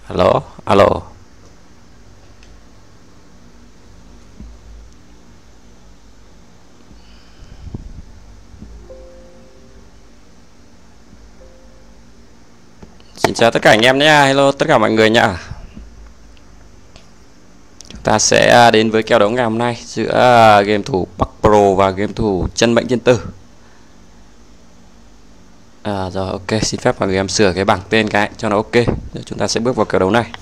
Alo, alo. Xin chào tất cả anh em nhé. Hello tất cả mọi người nhá. Chúng ta sẽ đến với kèo đấu ngày hôm nay giữa game thủ Bắc Pro và game thủ Chân Mệnh Thiên Tử. Rồi ok, xin phép mọi người em sửa cái bảng tên cái cho nó ok. Rồi chúng ta sẽ bước vào kèo đấu này.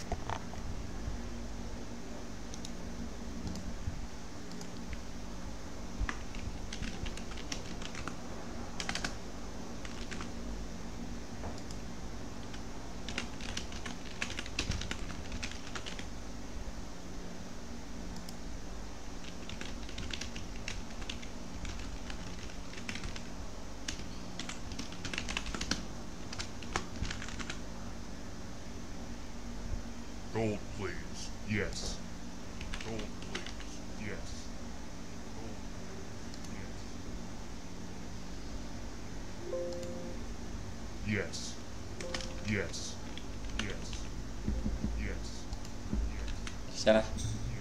Gold, please. Yes. Gold, please. Yes. Gold, yes. Yes. Yes. Yes. Xem nào.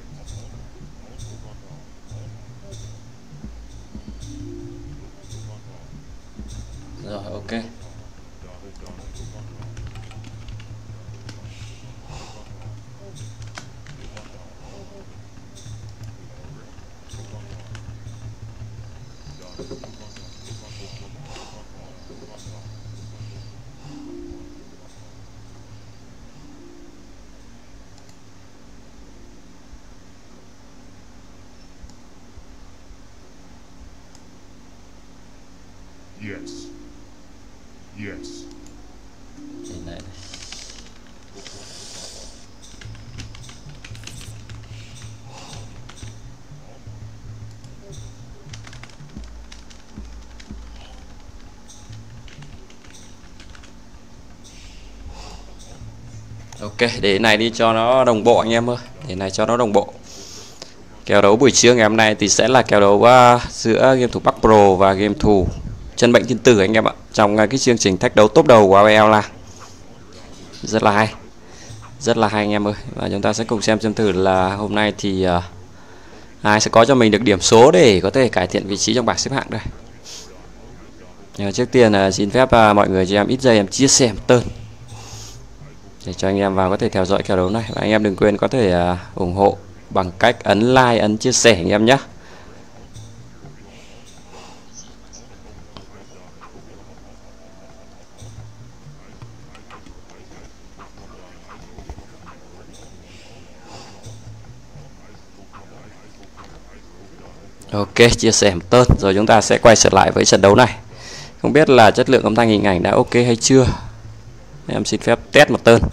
Rồi ok. Yes. Yes. Nhìn lại này. Ok, để này đi cho nó đồng bộ anh em ơi. Để này cho nó đồng bộ. Kèo đấu buổi trưa ngày hôm nay thì sẽ là kèo đấu giữa game thủ Bắc Pro và game thủ Chân Mệnh Thiên Tử anh em ạ. Trong cái chương trình thách đấu top đầu của AOL là rất là hay. Rất là hay anh em ơi. Và chúng ta sẽ cùng xem thử là hôm nay thì ai sẽ có cho mình được điểm số để có thể cải thiện vị trí trong bảng xếp hạng đây. Nhưng trước tiên xin phép mọi người cho em ít giây em chia sẻ một tơn để cho anh em vào có thể theo dõi kèo đấu này. Và anh em đừng quên có thể ủng hộ bằng cách ấn like, ấn chia sẻ anh em nhé. Ok, chia sẻ một tơn rồi chúng ta sẽ quay trở lại với trận đấu này. Không biết là chất lượng âm thanh hình ảnh đã ok hay chưa. Em xin phép test một tơn.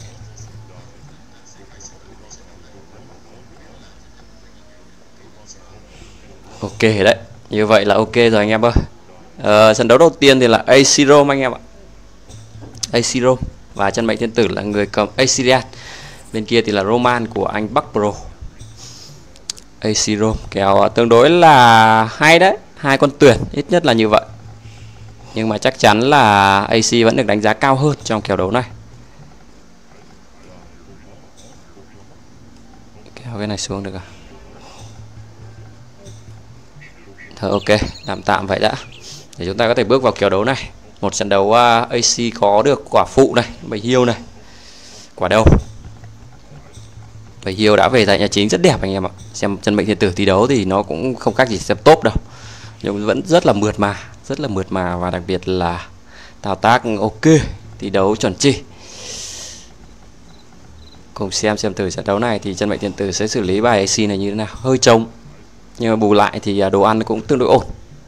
Ok đấy, như vậy là ok rồi anh em ơi. Trận đấu đầu tiên thì là AC Rome anh em ạ. AC Rome và Chân Mệnh Thiên Tử là người cầm Assyrian. Bên kia thì là Roman của anh Bắc Pro. AC Rome kèo tương đối là hay đấy, hai con tuyển ít nhất là như vậy. Nhưng mà chắc chắn là AC vẫn được đánh giá cao hơn trong kèo đấu này. Kéo cái này xuống được à? Thôi ok, tạm tạm vậy đã. Để chúng ta có thể bước vào kèo đấu này. Một trận đấu AC có được quả phụ này, bầy hiêu này. Quả đầu. Bầy hiêu đã về tại nhà chính rất đẹp anh em ạ. Xem Chân Mệnh Thiên Tử thi đấu thì nó cũng không khác gì xem top đâu. Nhưng vẫn rất là mượt mà và đặc biệt là thao tác ok, thi đấu chuẩn chỉ. Cùng xem thử trận đấu này thì Chân Mệnh Thiên Tử sẽ xử lý bài AC này như thế nào. Hơi trống nhưng mà bù lại thì đồ ăn cũng tương đối ổn.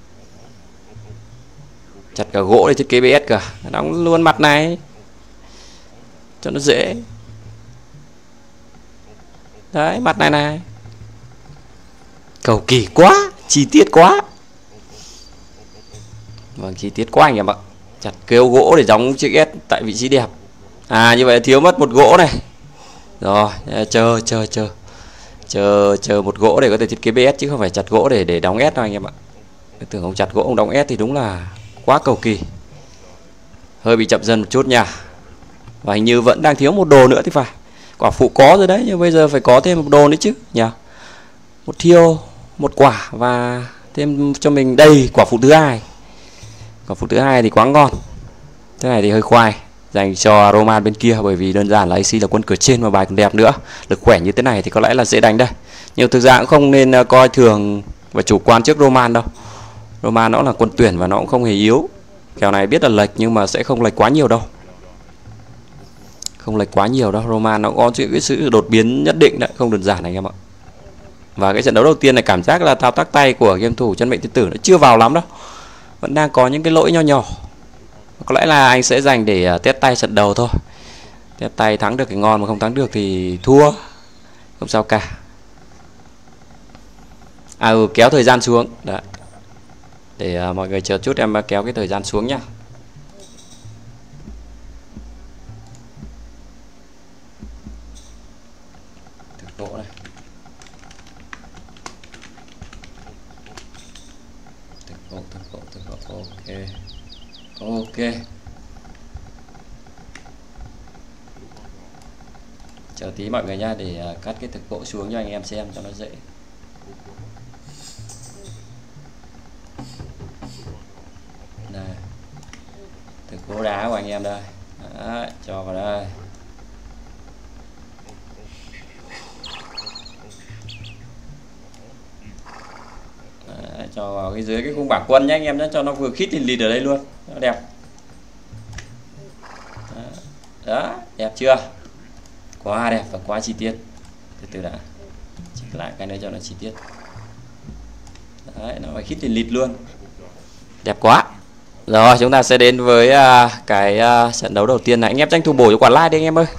Chặt cả gỗ để thiết kế BS cả, đóng luôn mặt này cho nó dễ. Đấy, mặt này này cầu kỳ quá, chi tiết quá. Vâng, chi tiết quá anh em ạ. Chặt kêu gỗ để đóng chữ S tại vị trí đẹp. Như vậy thiếu mất một gỗ này. Rồi, chờ một gỗ để có thể thiết kế BS chứ không phải chặt gỗ để đóng S đâu anh em ạ. Tưởng ông chặt gỗ ông đóng S thì đúng là quá cầu kỳ. Hơi bị chậm dân một chút nha. Và hình như vẫn đang thiếu một đồ nữa thì phải. Quả phụ có rồi đấy, nhưng bây giờ phải có thêm một đồ nữa chứ nhỉ. Một thiêu, một quả và thêm cho mình đây quả phụ thứ hai. Quả phụ thứ hai thì quá ngon. Thế này thì hơi khoai dành cho Roman bên kia, bởi vì đơn giản là AC là quân cửa trên mà bài còn đẹp nữa. Lực khỏe như thế này thì có lẽ là dễ đánh đây. Nhưng thực ra cũng không nên coi thường và chủ quan trước Roman đâu. Roman nó là quân tuyển và nó cũng không hề yếu. Kèo này biết là lệch nhưng mà sẽ không lệch quá nhiều đâu. Không lệch quá nhiều đâu. Roman nó có cái sự đột biến nhất định đấy, không đơn giản anh em ạ. Và cái trận đấu đầu tiên này cảm giác là thao tác tay của game thủ Chân Mệnh Thiên Tử nó chưa vào lắm đâu. Vẫn đang có những cái lỗi nho nhỏ. Có lẽ là anh sẽ dành để test tay trận đầu thôi. Test tay thắng được thì ngon, mà không thắng được thì thua. Không sao cả. Kéo thời gian xuống. Đấy. Để mọi người chờ chút em kéo cái thời gian xuống nhá. Thực độ này. Thực độ. Ok. Ok. Chờ tí mọi người nha, để cắt cái thực độ xuống cho anh em xem cho nó dễ. Đây. Thực độ đá của anh em đây. Đấy, cho vào đây. Đấy, cho vào cái dưới cái khung bảng quân nhé anh em nhé, cho nó vừa khít lịt ở đây luôn, nó đẹp. Đó, đẹp chưa? Quá đẹp và quá chi tiết. Từ từ đã, chỉ lại cái này cho nó chi tiết. Đấy, nó phải khít lịt luôn, đẹp quá. Rồi chúng ta sẽ đến với cái trận đấu đầu tiên này. Anh em tranh thủ bổ cho quả like đi anh em ơi.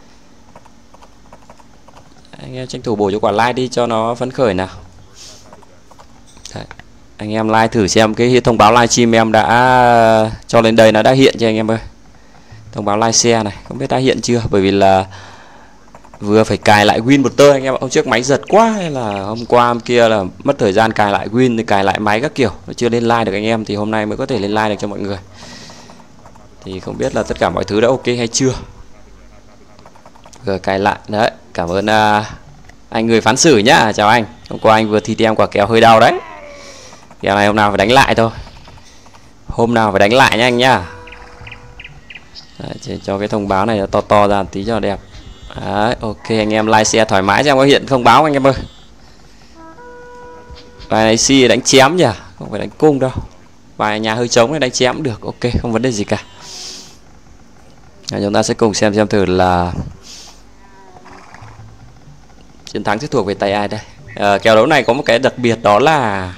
Anh em tranh thủ bổ cho quả like đi cho nó phấn khởi nào. Đấy. Anh em like thử xem cái thông báo livestream em đã cho lên đây nó đã hiện cho anh em ơi. Thông báo like share này, không biết đã hiện chưa, bởi vì là vừa phải cài lại Win một tơ anh em ạ. Hôm trước máy giật quá, hay là hôm qua hôm kia là mất thời gian cài lại Win thì cài lại máy các kiểu, chưa lên like được anh em, thì hôm nay mới có thể lên like được cho mọi người. Thì không biết là tất cả mọi thứ đã ok hay chưa. Vừa cài lại đấy. Cảm ơn anh người phán xử nhá, chào anh. Hôm qua anh vừa thi em quả kèo hơi đau đấy. Kèo này hôm nào phải đánh lại thôi. Hôm nào phải đánh lại nha anh nhá. Đấy, cho cái thông báo này to to ra tí cho đẹp. Đấy, ok anh em like share thoải mái xem có hiện thông báo anh em ơi. Bài này si đánh chém nhỉ, không phải đánh cung đâu. Bài nhà hơi trống này đánh chém cũng được, ok không vấn đề gì cả. Chúng ta sẽ cùng xem thử là chiến thắng sẽ thuộc về tay ai đây. Kèo đấu này có một cái đặc biệt đó là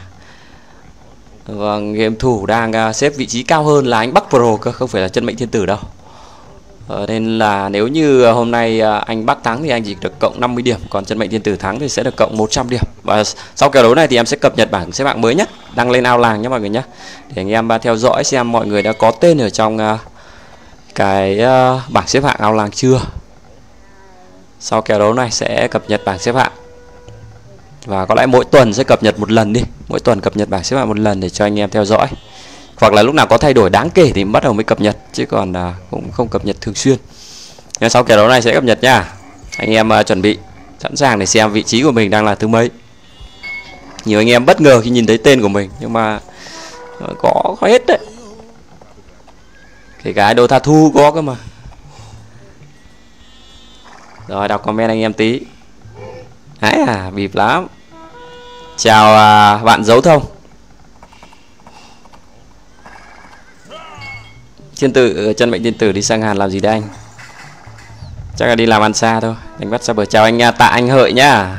game thủ đang xếp vị trí cao hơn là anh Bắc Pro cơ, không phải là Chân Mệnh Thiên Tử đâu. Nên là nếu như hôm nay anh Bắc thắng thì anh chỉ được cộng 50 điểm, còn Chân Mệnh Thiên Tử thắng thì sẽ được cộng 100 điểm. Và sau kèo đấu này thì em sẽ cập nhật bảng xếp hạng mới nhất đăng lên ao làng nhé mọi người nhé, để anh em theo dõi xem mọi người đã có tên ở trong cái bảng xếp hạng ao làng chưa. Sau kèo đấu này sẽ cập nhật bảng xếp hạng, và có lẽ mỗi tuần sẽ cập nhật một lần đi, mỗi tuần cập nhật bảng xếp hạng một lần để cho anh em theo dõi. Hoặc là lúc nào có thay đổi đáng kể thì bắt đầu mới cập nhật, chứ còn cũng không cập nhật thường xuyên. Nhưng sau kèo đấu này sẽ cập nhật nha. Anh em chuẩn bị sẵn sàng để xem vị trí của mình đang là thứ mấy. Nhiều anh em bất ngờ khi nhìn thấy tên của mình, nhưng mà có hết đấy. Kể cả Dota Thu có cơ mà. Rồi đọc comment anh em tí. Bịp lắm. Chào bạn Dấu Thông. Thiên tử Chân Mệnh Thiên Tử đi sang Hàn làm gì đây anh? Chắc là đi làm ăn xa thôi, đánh bắt xa bờ. Chào anh Tạ Anh Hợi nhá.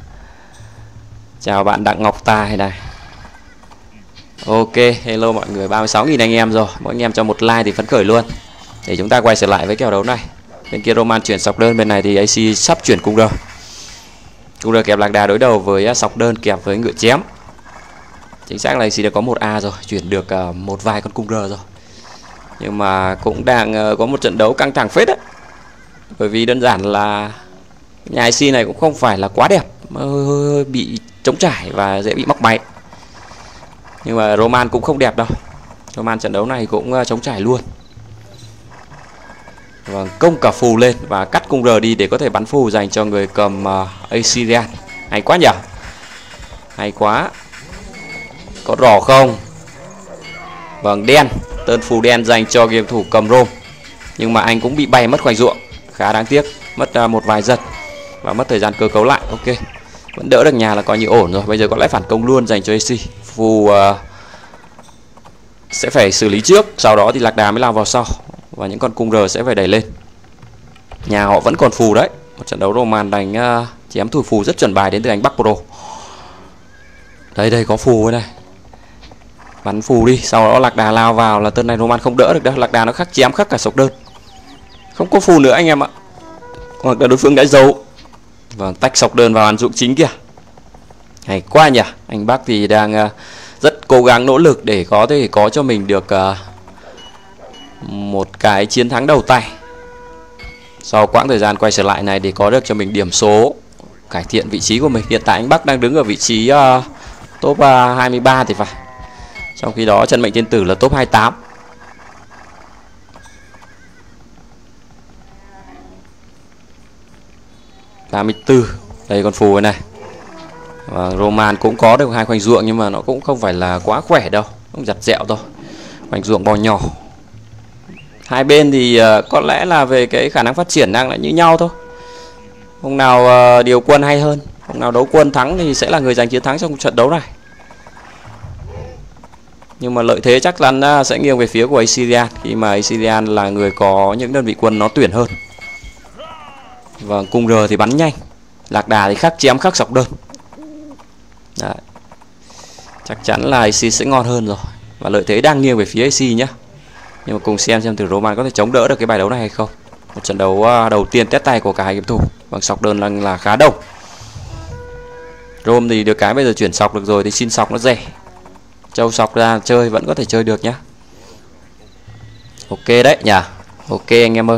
Chào bạn Đặng Ngọc Tài này. Ok, hello mọi người, 36.000 anh em rồi. Mỗi anh em cho một like thì phấn khởi luôn. Để chúng ta quay trở lại với kèo đấu này. Bên kia Roman chuyển sọc đơn, bên này thì AC sắp chuyển cung đơ. Cung đơ kẹp lạc đà đối đầu với sọc đơn kẹp với ngựa chém. Chính xác là AC đã có một A rồi, chuyển được một vài con cung đơ rồi. Nhưng mà cũng đang có một trận đấu căng thẳng phết đấy. Bởi vì đơn giản là nhà IC này cũng không phải là quá đẹp, hơi bị trống trải và dễ bị móc máy. Nhưng mà Roman cũng không đẹp đâu. Roman trận đấu này cũng trống trải luôn. Vâng, công cả phù lên và cắt cung R đi để có thể bắn phù dành cho người cầm Assyrian. Hay quá nhỉ. Hay quá. Có rỏ không? Vâng, đen. Tơn phù đen dành cho game thủ cầm Rome. Nhưng mà anh cũng bị bay mất khoảnh ruộng. Khá đáng tiếc. Mất một vài giật và mất thời gian cơ cấu lại. Ok, vẫn đỡ được nhà là coi như ổn rồi. Bây giờ có lẽ phản công luôn dành cho AC. Phù sẽ phải xử lý trước, sau đó thì lạc đà mới lao vào sau. Và những con cung R sẽ phải đẩy lên. Nhà họ vẫn còn phù đấy. Một trận đấu Roman đánh chém thủ phù rất chuẩn bài đến từ anh Bắc Pro. Đây có phù này. Bắn phù đi, sau đó lạc đà lao vào là tên này Roman không đỡ được đâu. Lạc đà nó khắc chém khắc cả sộc đơn. Không có phù nữa anh em ạ. Hoặc là đối phương đã giấu. Vâng, tách sọc đơn vào ăn dụng chính kìa. Hay quá nhỉ. Anh Bắc thì đang rất cố gắng nỗ lực để có thể có cho mình được một cái chiến thắng đầu tay. Sau quãng thời gian quay trở lại này để có được cho mình điểm số, cải thiện vị trí của mình. Hiện tại anh Bắc đang đứng ở vị trí top 23 thì phải. Trong khi đó Chân Mệnh Thiên Tử là top 28. Đây con phù này. Và Roman cũng có được 2 khoảnh ruộng nhưng mà nó cũng không phải là quá khỏe đâu, cũng giặt dẹo thôi. Khoảnh ruộng bò nhỏ. Hai bên thì có lẽ là về cái khả năng phát triển đang là như nhau thôi. Hôm nào điều quân hay hơn, hôm nào đấu quân thắng thì sẽ là người giành chiến thắng trong trận đấu này. Nhưng mà lợi thế chắc chắn sẽ nghiêng về phía của Assyrian, khi mà Assyrian là người có những đơn vị quân nó tuyển hơn. Vâng, cung R thì bắn nhanh, lạc đà thì khắc chém khắc sọc đơn. Đấy. Chắc chắn là AC sẽ ngon hơn rồi. Và lợi thế đang nghiêng về phía AC nhé. Nhưng mà cùng xem thử Roman có thể chống đỡ được cái bài đấu này hay không. Một trận đấu đầu tiên test tay của cả hai game thủ. Bằng sọc đơn là khá đông. Rome thì được cái bây giờ chuyển sọc được rồi thì xin sọc nó rẻ. Châu sọc ra chơi vẫn có thể chơi được nhá. Ok đấy nhỉ. Ok anh em ơi.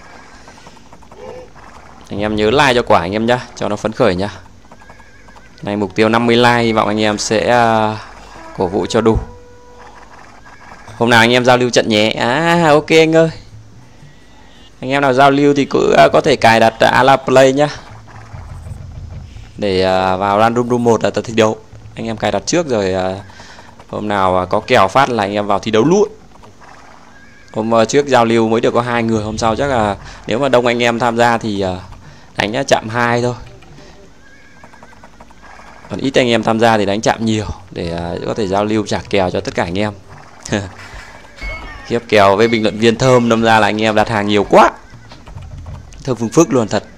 Anh em nhớ like cho quả anh em nhá, cho nó phấn khởi nhá. Này mục tiêu 50 like, hy vọng anh em sẽ cổ vũ cho đủ. Hôm nào anh em giao lưu trận nhé. Ok anh ơi. Anh em nào giao lưu thì cứ có thể cài đặt Ala Play nhá. Để vào random room 1 là tập thi đấu. Anh em cài đặt trước rồi hôm nào có kèo phát là anh em vào thi đấu luôn. Hôm trước giao lưu mới được có 2 người, hôm sau chắc là nếu mà đông anh em tham gia thì đánh chạm 2 thôi. Còn ít anh em tham gia thì đánh chạm nhiều để có thể giao lưu trả kèo cho tất cả anh em. Khiếp, kèo với bình luận viên thơm, đâm ra là anh em đặt hàng nhiều quá. Thơm phừng phức luôn thật.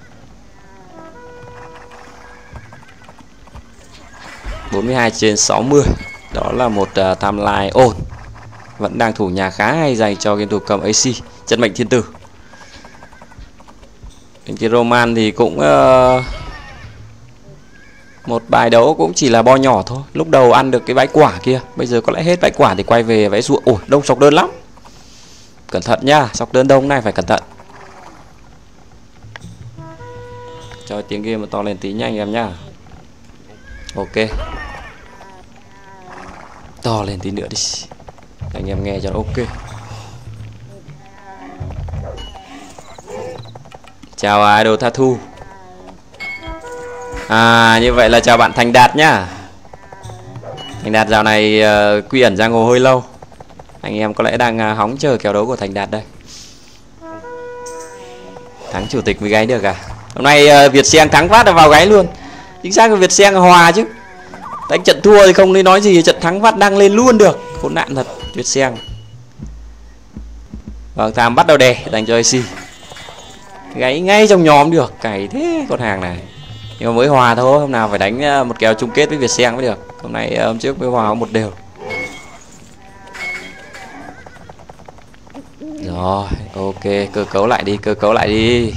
42/60. Đó là một timeline ổn. Vẫn đang thủ nhà khá hay dành cho game thủ cầm AC Chân Mệnh Thiên Tử. Bên kia Roman thì cũng một bài đấu cũng chỉ là bo nhỏ thôi. Lúc đầu ăn được cái bãi quả kia, bây giờ có lẽ hết bãi quả thì quay về bãi ruộng. Ôi, đông sọc đơn lắm. Cẩn thận nhá, sọc đơn đông này phải cẩn thận. Cho tiếng game mà to lên tí nha anh em nhá. Ok. To lên tí nữa đi. Anh em nghe cho nó ok. Chào Idol Tattoo. Như vậy là chào bạn Thành Đạt nhá. Thành Đạt dạo này quy ẩn giang hồ hơi lâu. Anh em có lẽ đang hóng chờ kèo đấu của Thành Đạt đây. Thắng chủ tịch mới gáy được à? Hôm nay Việt Sen thắng phát là vào gáy luôn. Chính xác là Việt Sen hòa chứ. Đánh trận thua thì không nên nói gì, trận thắng phát đăng lên luôn được. Khốn nạn thật Việt Sen. Vâng, Tham bắt đầu đè dành cho AC. Gáy ngay trong nhóm được, cày thế con hàng này. Nhưng mà mới hòa thôi, hôm nào phải đánh một kèo chung kết với Việt Sen mới được. Hôm trước mới hòa 1 đều. Rồi, ok, cơ cấu lại đi.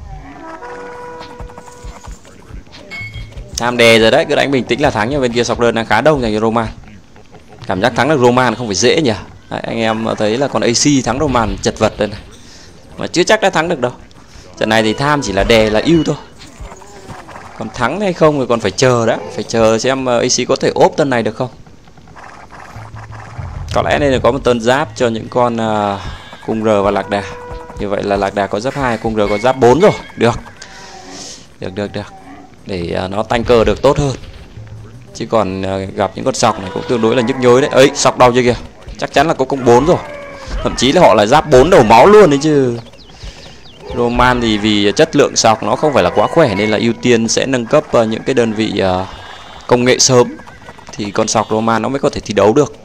Tham đè rồi đấy, cứ đánh bình tĩnh là thắng. Nhưng bên kia sọc đơn đang khá đông dành cho Roman. Cảm giác thắng được Roman không phải dễ nhỉ. Đấy, anh em thấy là còn AC thắng Roman chật vật đây này. Mà chưa chắc đã thắng được đâu. Trận này thì Tham chỉ là đè là ưu thôi. Còn thắng hay không thì còn phải chờ đó. Phải chờ xem AC có thể ốp tân này được không. Có lẽ nên là có một tân giáp cho những con cung R và lạc đà. Như vậy là lạc đà có giáp 2, cung R có giáp 4 rồi. Được. Được. Để nó tanh cơ được tốt hơn. Chứ còn gặp những con sọc này cũng tương đối là nhức nhối đấy. Ấy, sọc đau chưa kìa. Chắc chắn là có cung 4 rồi. Thậm chí là họ là giáp 4 đầu máu luôn đấy chứ. Roman thì vì chất lượng sọc nó không phải là quá khỏe nên là ưu tiên sẽ nâng cấp những cái đơn vị công nghệ sớm, thì con sọc Roman nó mới có thể thi đấu được.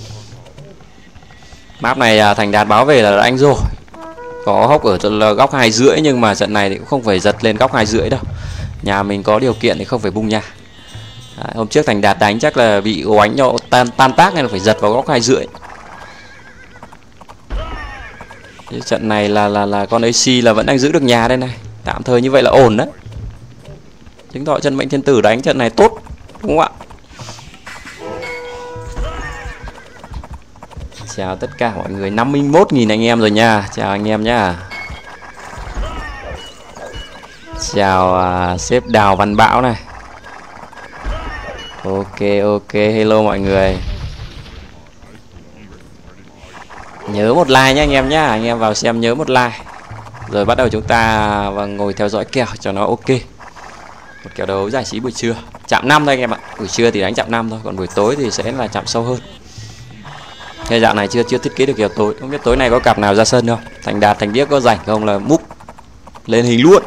Map này Thành Đạt báo về là đánh rồi. Có hốc ở góc 2,5 nhưng mà trận này thì cũng không phải giật lên góc 2,5 đâu. Nhà mình có điều kiện thì không phải bung nhà. Đấy, hôm trước Thành Đạt đánh chắc là bị oánh nhậu tan tác nên là phải giật vào góc 2,5. Trận này là con AC là vẫn đang giữ được nhà đây này. Tạm thời như vậy là ổn đấy. Chứng tỏ chân mệnh thiên tử đánh trận này tốt, đúng không ạ? Chào tất cả mọi người, 51.000 anh em rồi nha. Chào anh em nhá. Chào sếp Đào Văn Bão này. Ok, hello mọi người. Nhớ một like nhé anh em nhá. Anh em vào xem nhớ một like. Rồi bắt đầu chúng ta ngồi theo dõi kèo cho nó ok. Một kèo đấu giải trí buổi trưa. Chạm 5 thôi anh em ạ. Buổi trưa thì đánh chạm 5 thôi, còn buổi tối thì sẽ là chạm sâu hơn. Cái dạng này chưa thiết kế được kèo tối. Không biết tối nay có cặp nào ra sân không? Thành Đạt, Thành Điếc có rảnh không là múc lên hình luôn.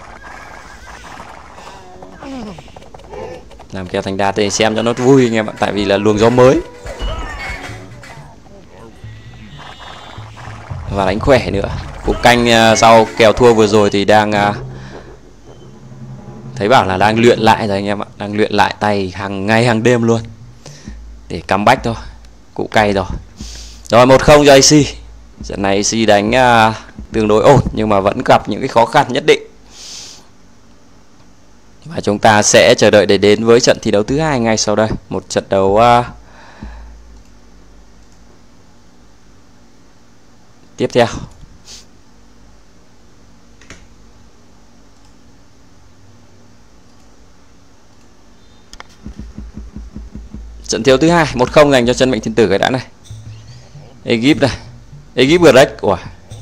Làm kèo Thành Đạt thì xem cho nó vui anh em ạ. Tại vì là luồng gió mới và đánh khỏe nữa. Cục canh sau kèo thua vừa rồi thì đang thấy bảo là đang luyện lại rồi anh em ạ. Đang luyện lại tay hàng ngày hàng đêm luôn để comeback thôi. Cụ cay rồi. Rồi 1-0 cho AC. Trận này AC đánh tương đối ổn nhưng mà vẫn gặp những cái khó khăn nhất định. Và chúng ta sẽ chờ đợi để đến với trận thi đấu thứ hai ngay sau đây. Một trận đấu tiếp theo. Trận thiếu thứ hai 1-0 dành cho chân mệnh thiên tử cái đã này. Egypt này, Egypt Greg. Ủa.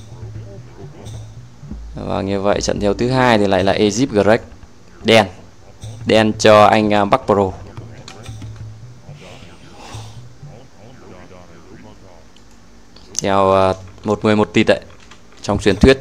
Và như vậy trận thiếu thứ hai thì lại là Egypt Greg. Đen cho anh Bắc Pro. Theo 1-11 tịt đấy trong truyền thuyết.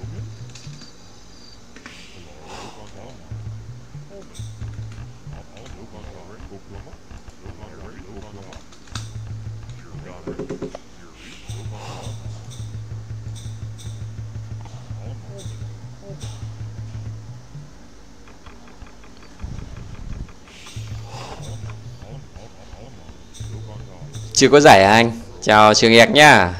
Chưa có giải à anh? Chào Trường Nhạc nhá.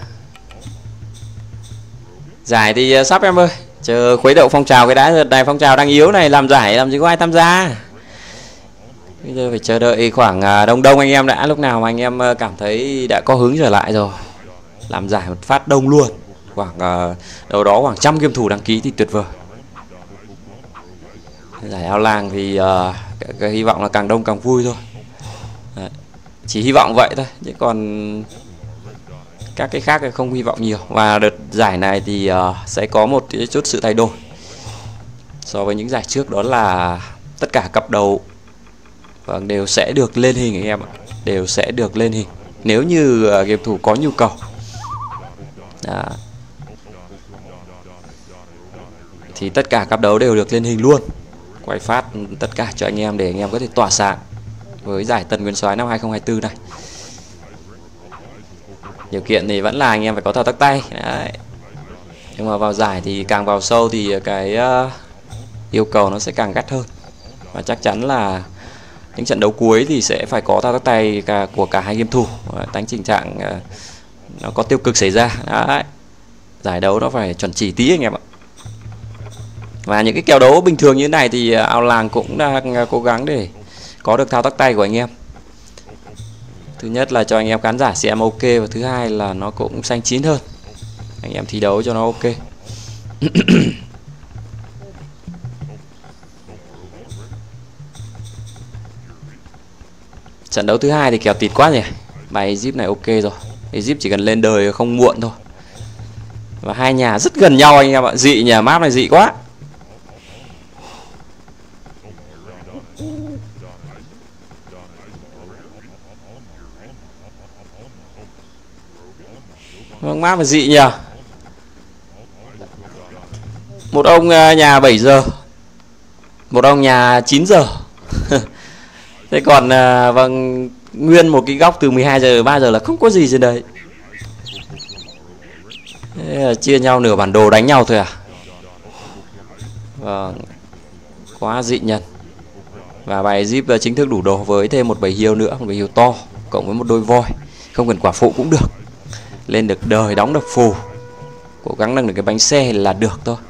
Giải thì sắp em ơi. Chờ khuấy đậu phong trào cái đã. Đợt này phong trào đang yếu này, làm giải làm gì có ai tham gia. Bây giờ phải chờ đợi khoảng đông anh em đã. Lúc nào mà anh em cảm thấy đã có hứng trở lại rồi, làm giải một phát đông luôn. Khoảng đâu đó khoảng 100 game thủ đăng ký thì tuyệt vời. Giải ao làng thì cái hy vọng là càng đông càng vui thôi. Đấy. Chỉ hy vọng vậy thôi, chứ còn các cái khác thì không hy vọng nhiều. Và đợt giải này thì sẽ có một chút sự thay đổi so với những giải trước, đó là tất cả cặp đầu đều sẽ được lên hình anh em ạ. Đều sẽ được lên hình nếu như game thủ có nhu cầu. Đó. Thì tất cả cặp đấu đều được lên hình luôn. Quay phát tất cả cho anh em để anh em có thể tỏa sáng với giải Tân Nguyên Soái năm 2024 này. Điều kiện thì vẫn là anh em phải có thao tác tay. Đấy. Nhưng mà vào giải thì càng vào sâu thì cái yêu cầu nó sẽ càng gắt hơn. Và chắc chắn là những trận đấu cuối thì sẽ phải có thao tác tay của cả hai game thủ. Tránh tình trạng nó có tiêu cực xảy ra. Đấy. Giải đấu nó phải chuẩn chỉ tí anh em ạ. Và những cái kèo đấu bình thường như thế này thì ao làng cũng đang cố gắng để có được thao tác tay của anh em. Thứ nhất là cho anh em khán giả xem ok, và thứ hai là nó cũng xanh chín hơn. Anh em thi đấu cho nó ok. Trận đấu thứ hai thì kèo tịt quá nhỉ. Bài Egypt này ok rồi. Egypt chỉ cần lên đời không muộn thôi. Và hai nhà rất gần nhau anh em ạ. Dị nhỉ, map này dị quá. Vâng, map này dị nhỉ. Một ông nhà 7 giờ, một ông nhà 9 giờ. Thế còn vâng, nguyên một cái góc từ 12 giờ 3 giờ là không có gì trên đây. Thế là chia nhau nửa bản đồ đánh nhau thôi à. Vâng, quá dị nhân. Và bài Zip chính thức đủ đồ với thêm một bầy hiêu nữa, một bầy hiêu to cộng với một đôi voi. Không cần quả phụ cũng được. Lên được đời, đóng được phù, cố gắng nâng được cái bánh xe là được thôi.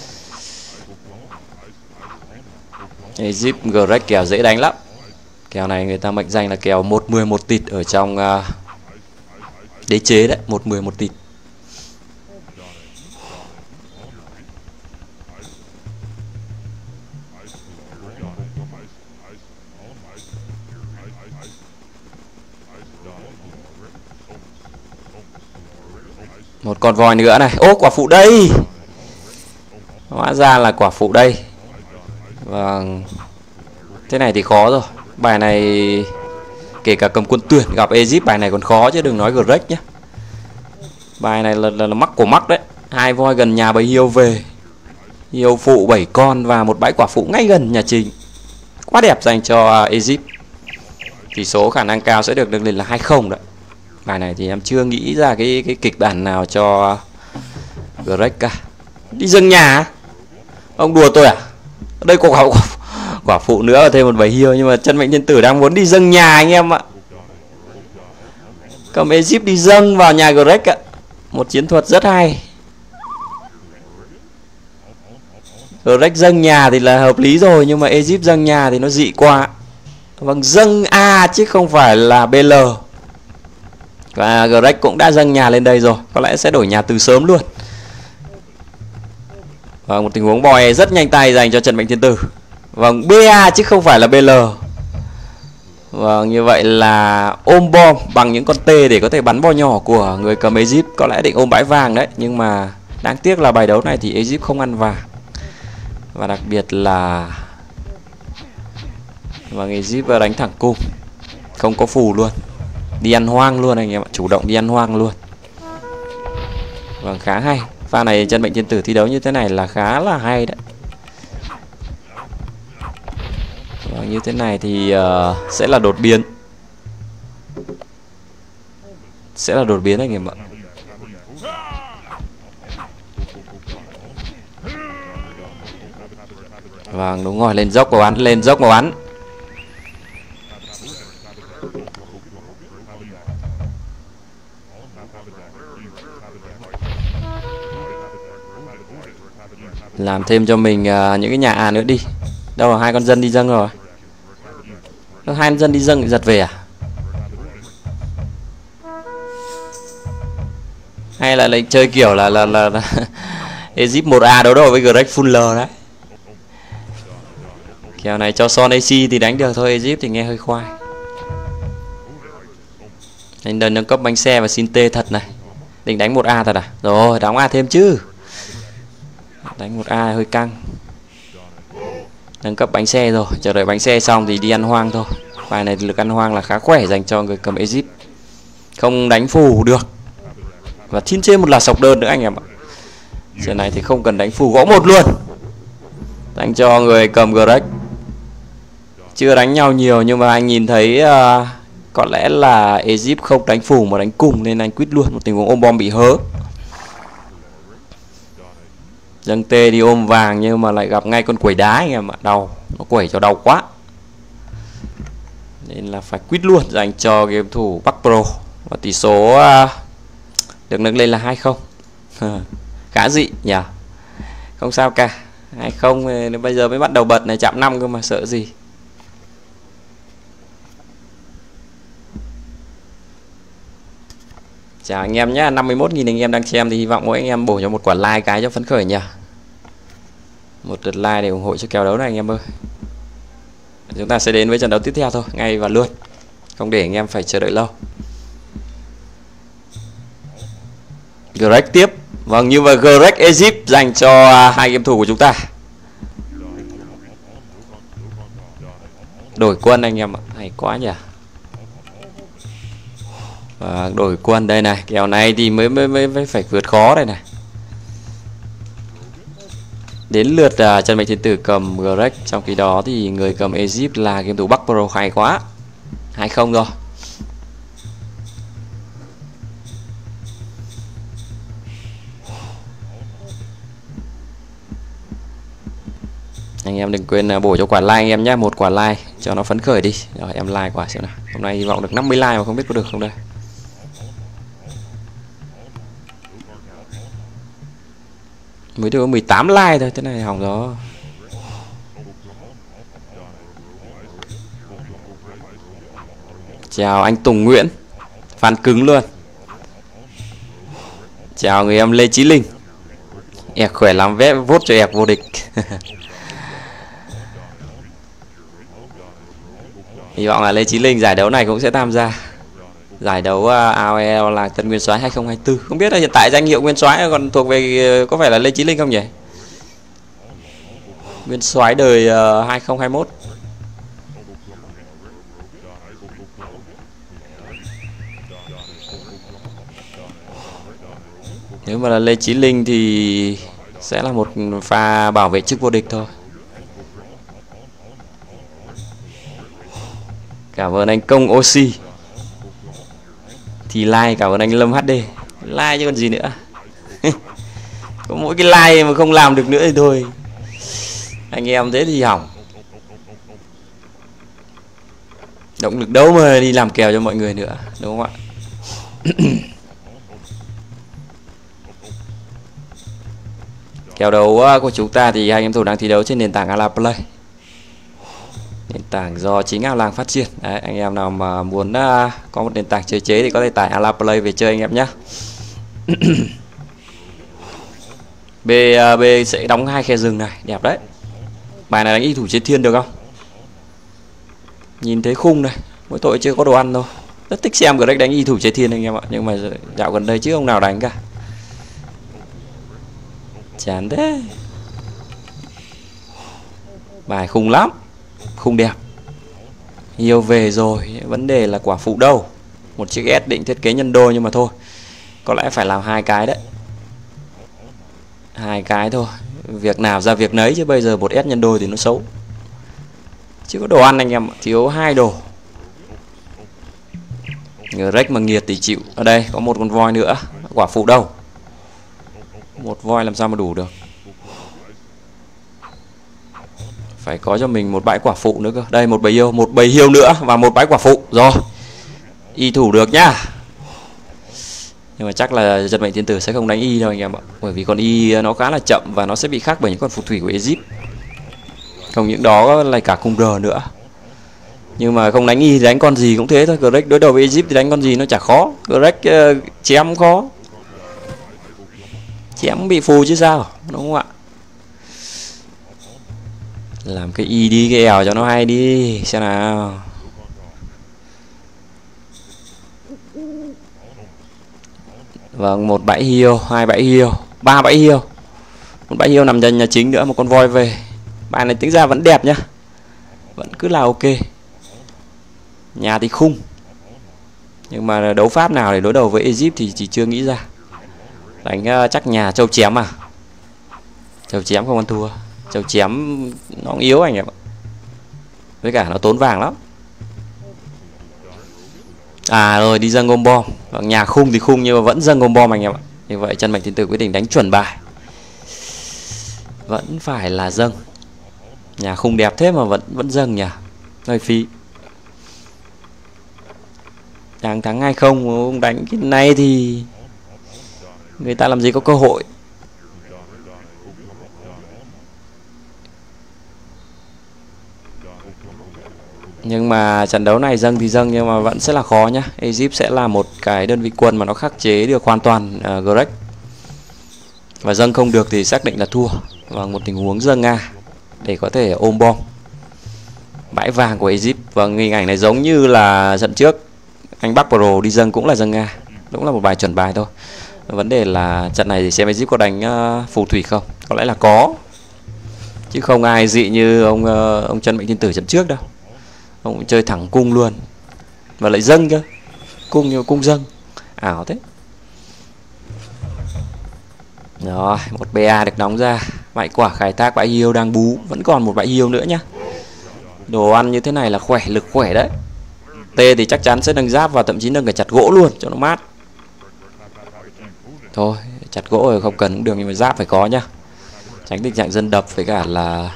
Zip Greg kèo dễ đánh lắm. Kèo này người ta mệnh danh là kèo 1-10 1 tịt ở trong đế chế đấy, 1-10 1 tịt. Một con voi nữa này. Ô, quả phụ đây. Hóa ra là quả phụ đây. Vâng. Thế này thì khó rồi. Bài này kể cả cầm quân tuyển gặp Egypt bài này còn khó chứ đừng nói Greg nhé. Bài này là mắc của mắc đấy. Hai voi gần nhà bầy hiêu về. Hiêu phụ 7 con và một bãi quả phụ ngay gần nhà Trình. Quá đẹp dành cho Egypt. Tỷ số khả năng cao sẽ được nâng lên là 2-0 đấy. Bài này thì em chưa nghĩ ra cái kịch bản nào cho Greg cả. Đi dâng nhà. Ông đùa tôi à? Ở đây có quả phụ nữa và thêm một bầy hiêu. Nhưng mà chân mệnh thiên tử đang muốn đi dâng nhà anh em ạ. Cầm Egypt đi dâng vào nhà Greg ạ. Một chiến thuật rất hay. Greg dâng nhà thì là hợp lý rồi. Nhưng mà Egypt dâng nhà thì nó dị quá. Vâng, dâng A chứ không phải là BL. Và Greg cũng đã dâng nhà lên đây rồi. Có lẽ sẽ đổi nhà từ sớm luôn. Vâng, một tình huống bòi rất nhanh tay dành cho Trần Mạnh Thiên Tử. Vâng, BA chứ không phải là BL. Vâng, như vậy là ôm bom bằng những con T để có thể bắn bo nhỏ của người cầm Egypt. Có lẽ định ôm bãi vàng đấy. Nhưng mà đáng tiếc là bài đấu này thì Egypt không ăn vàng. Và đặc biệt là vâng, Egypt đánh thẳng cung. Không có phù luôn. Đi ăn hoang luôn anh em ạ. Chủ động đi ăn hoang luôn. Vâng, khá hay. Pha này Chân Mệnh Thiên Tử thi đấu như thế này là khá là hay đấy. Vâng, như thế này thì sẽ là đột biến. Sẽ là đột biến anh em ạ. Vâng, đúng rồi. Lên dốc và bắn. Lên dốc và bắn. Làm thêm cho mình những cái nhà A nữa đi. Đâu là hai con dân đi dâng rồi. Hai con dân đi dâng thì giật về à? Hay là lại chơi kiểu là Egypt 1A đấu đầu với Greg full L đấy. Kèo này cho Son AC thì đánh được thôi. Egypt thì nghe hơi khoai. Anh đơn nâng cấp bánh xe và xin T thật này. Định đánh 1A thật à? Rồi, đóng A thêm chứ. Đánh 1A hơi căng. Nâng cấp bánh xe rồi. Chờ đợi bánh xe xong thì đi ăn hoang thôi. Bài này lực ăn hoang là khá khỏe dành cho người cầm Egypt. Không đánh phù được. Và thiên trên một là sọc đơn nữa anh em ạ. Trận này thì không cần đánh phù, gõ một luôn. Dành cho người cầm Greg. Chưa đánh nhau nhiều nhưng mà anh nhìn thấy có lẽ là Egypt không đánh phù mà đánh cùng nên anh quýt luôn. Một tình huống ôm bom bị hớ. Dâng T đi ôm vàng nhưng mà lại gặp ngay con quẩy đá anh em ạ. Đau, nó quẩy cho đau quá. Nên là phải quýt luôn dành cho game thủ Bắc Pro. Và tỷ số được nâng lên là 2-0. Khá dị nhỉ. Không sao cả. 2-0 bây giờ mới bắt đầu bật này, chạm 5 cơ mà sợ gì. Chào anh em nhé. 51.000 anh em đang xem thì hy vọng mỗi anh em bổ cho một quả like cái cho phấn khởi nhỉ. Một lượt like để ủng hộ cho kèo đấu này anh em ơi. Chúng ta sẽ đến với trận đấu tiếp theo thôi, ngay và luôn. Không để anh em phải chờ đợi lâu. Greg tiếp. Vâng, như vậy Greg Egypt dành cho hai game thủ của chúng ta. Đổi quân anh em ạ, hay quá nhỉ. Và đổi quân đây này, kèo này thì mới phải vượt khó đây này. Đến lượt Trần Mạnh Thiên Tử cầm Greg, trong khi đó thì người cầm Egypt là game thủ Bắc Pro. Hay quá, 2-0 rồi. Anh em đừng quên bổ cho quả like anh em nhé, một quả like cho nó phấn khởi đi. Rồi em like quả xem nào. Hôm nay hy vọng được 50 like mà không biết có được không đây. Mới được 18 like thôi, thế này hỏng rồi. Chào anh Tùng Nguyễn, fan cứng luôn. Chào người em Lê Chí Linh. Ẹp khỏe lắm, vé vote cho ẹp vô địch. Hy vọng là Lê Chí Linh giải đấu này cũng sẽ tham gia. Giải đấu AOL là Tân Nguyên Soái 2024. Không biết là hiện tại danh hiệu Nguyên Soái còn thuộc về có phải là Lê Chí Linh không nhỉ? Nguyên Soái đời 2021. Nếu mà là Lê Chí Linh thì sẽ là một pha bảo vệ chức vô địch thôi. Cảm ơn anh Công Oxy. Thì like, cảm ơn anh Lâm HD. Like chứ còn gì nữa. Có mỗi cái like mà không làm được nữa thì thôi. Anh em thế thì hỏng. Động lực đâu mà đi làm kèo cho mọi người nữa, đúng không ạ? Kèo đấu của chúng ta thì hai game thủ đang thi đấu trên nền tảng Ala Play. Nền tảng do chính Ao Làng phát triển. Đấy, anh em nào mà muốn có một nền tảng chơi chế thì có thể tải Ala Play về chơi anh em nhé. B sẽ đóng 2 khe rừng này, đẹp đấy. Bài này đánh y thủ chế thiên được không? Nhìn thấy khung này, mỗi tội chưa có đồ ăn thôi. Rất thích xem Greg đánh y thủ chế thiên anh em ạ, nhưng mà dạo gần đây chứ ông nào đánh cả. Chán thế. Bài khung lắm, khung đẹp. Nhiều về rồi, vấn đề là quả phụ đâu. Một chiếc S định thiết kế nhân đôi nhưng mà thôi, có lẽ phải làm 2 cái đấy. 2 cái thôi, việc nào ra việc nấy, chứ bây giờ một S nhân đôi thì nó xấu. Chứ có đồ ăn anh em, thiếu 2 đồ. Greg mà nghiệt thì chịu. Ở đây có một con voi nữa, quả phụ đâu. Một voi làm sao mà đủ được. Phải có cho mình một bãi quả phụ nữa cơ. Đây một bầy hiêu nữa và một bãi quả phụ. Rồi, y thủ được nhá. Nhưng mà chắc là Trần Mạnh Thiên Tử sẽ không đánh y đâu anh em ạ. Bởi vì con y nó khá là chậm và nó sẽ bị khác bởi những con phù thủy của Egypt. Không những đó lại cả cung R nữa. Nhưng mà không đánh y thì đánh con gì cũng thế thôi. Greg đối đầu với Egypt thì đánh con gì nó chả khó. Greg chém cũng khó. Chém bị phù chứ sao, đúng không ạ? Làm cái y đi, cái ẻo cho nó hay đi. Xem nào. Vâng, một bãi hiêu, 2 bãi hiêu, 3 bãi hiêu. Một bãi hiêu nằm trên nhà chính nữa, một con voi về. Bài này tính ra vẫn đẹp nhá. Vẫn cứ là ok. Nhà thì khung. Nhưng mà đấu pháp nào để đối đầu với Egypt thì chỉ chưa nghĩ ra. Đánh chắc nhà châu chém à. Châu chém không ăn thua. Châu chém nó cũng yếu anh em ạ. Với cả nó tốn vàng lắm. À rồi, đi dâng ôm bom. Nhà khung thì khung nhưng mà vẫn dâng ôm bom anh em ạ. Như vậy Trần Mạnh Thiên Tử quyết định đánh chuẩn bài. Vẫn phải là dâng. Nhà khung đẹp thế mà vẫn dâng nhỉ. Hơi phí. Đang thắng 2-0, ông đánh cái này thì người ta làm gì có cơ hội. Nhưng mà trận đấu này dâng thì dâng nhưng mà vẫn sẽ là khó nhá. Egypt sẽ là một cái đơn vị quân mà nó khắc chế được hoàn toàn Greg. Và dâng không được thì xác định là thua. Và một tình huống dâng Nga để có thể ôm bom. Bãi vàng của Egypt. Và hình ảnh này giống như là trận trước anh Bắc Pro đi dâng cũng là dâng Nga. Đúng là một bài chuẩn bài thôi. Vấn đề là trận này thì xem Egypt có đánh phù thủy không? Có lẽ là có, chứ không ai dị như ông Chân Mệnh Thiên Tử trận trước đâu. Ông cũng chơi thẳng cung luôn và lại dâng cơ, cung như cung dâng, ảo thế. Rồi, một BA được đóng ra. Bãi quả khai thác bãi hiêu đang bú, vẫn còn một bãi hiêu nữa nhá. Đồ ăn như thế này là khỏe, lực khỏe đấy. T thì chắc chắn sẽ nâng giáp và thậm chí nâng cả chặt gỗ luôn cho nó mát. Thôi, chặt gỗ rồi không cần cũng được, nhưng mà giáp phải có nhá. Tránh tình trạng dân đập với cả là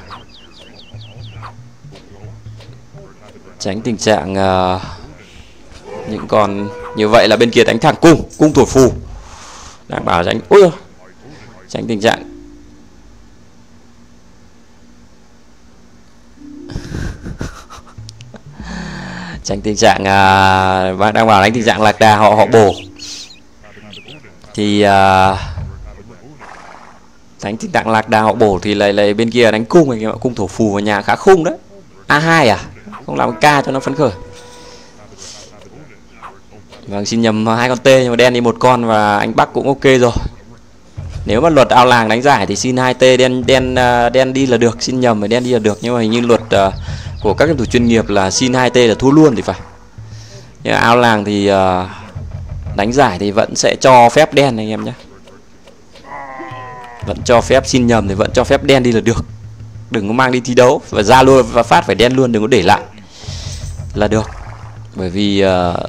tránh tình trạng những con như vậy là bên kia đánh thẳng cung thổi phù. Đang bảo tránh, ui, tránh tình trạng đang bảo đánh tình trạng lạc đà họ bổ thì đánh tình trạng lạc đà họ bổ thì lại bên kia đánh cung, anh em ạ, cung thổ phù vào nhà khá khung đấy. A2 à, không làm K cho nó phấn khởi. Vâng, xin nhầm 2 con T nhưng mà đen đi một con và anh Bắc cũng ok rồi. Nếu mà luật ao làng đánh giải thì xin 2 T đen đi là được, xin nhầm mà đen đi là được, nhưng mà hình như luật của các game thủ chuyên nghiệp là xin 2 T là thua luôn thì phải. Nhưng ao làng thì đánh giải thì vẫn sẽ cho phép đen anh em nhé. Vẫn cho phép, xin nhầm thì vẫn cho phép đen đi là được. Đừng có mang đi thi đấu và ra luôn và phát phải đen luôn, đừng có để lại là được. Bởi vì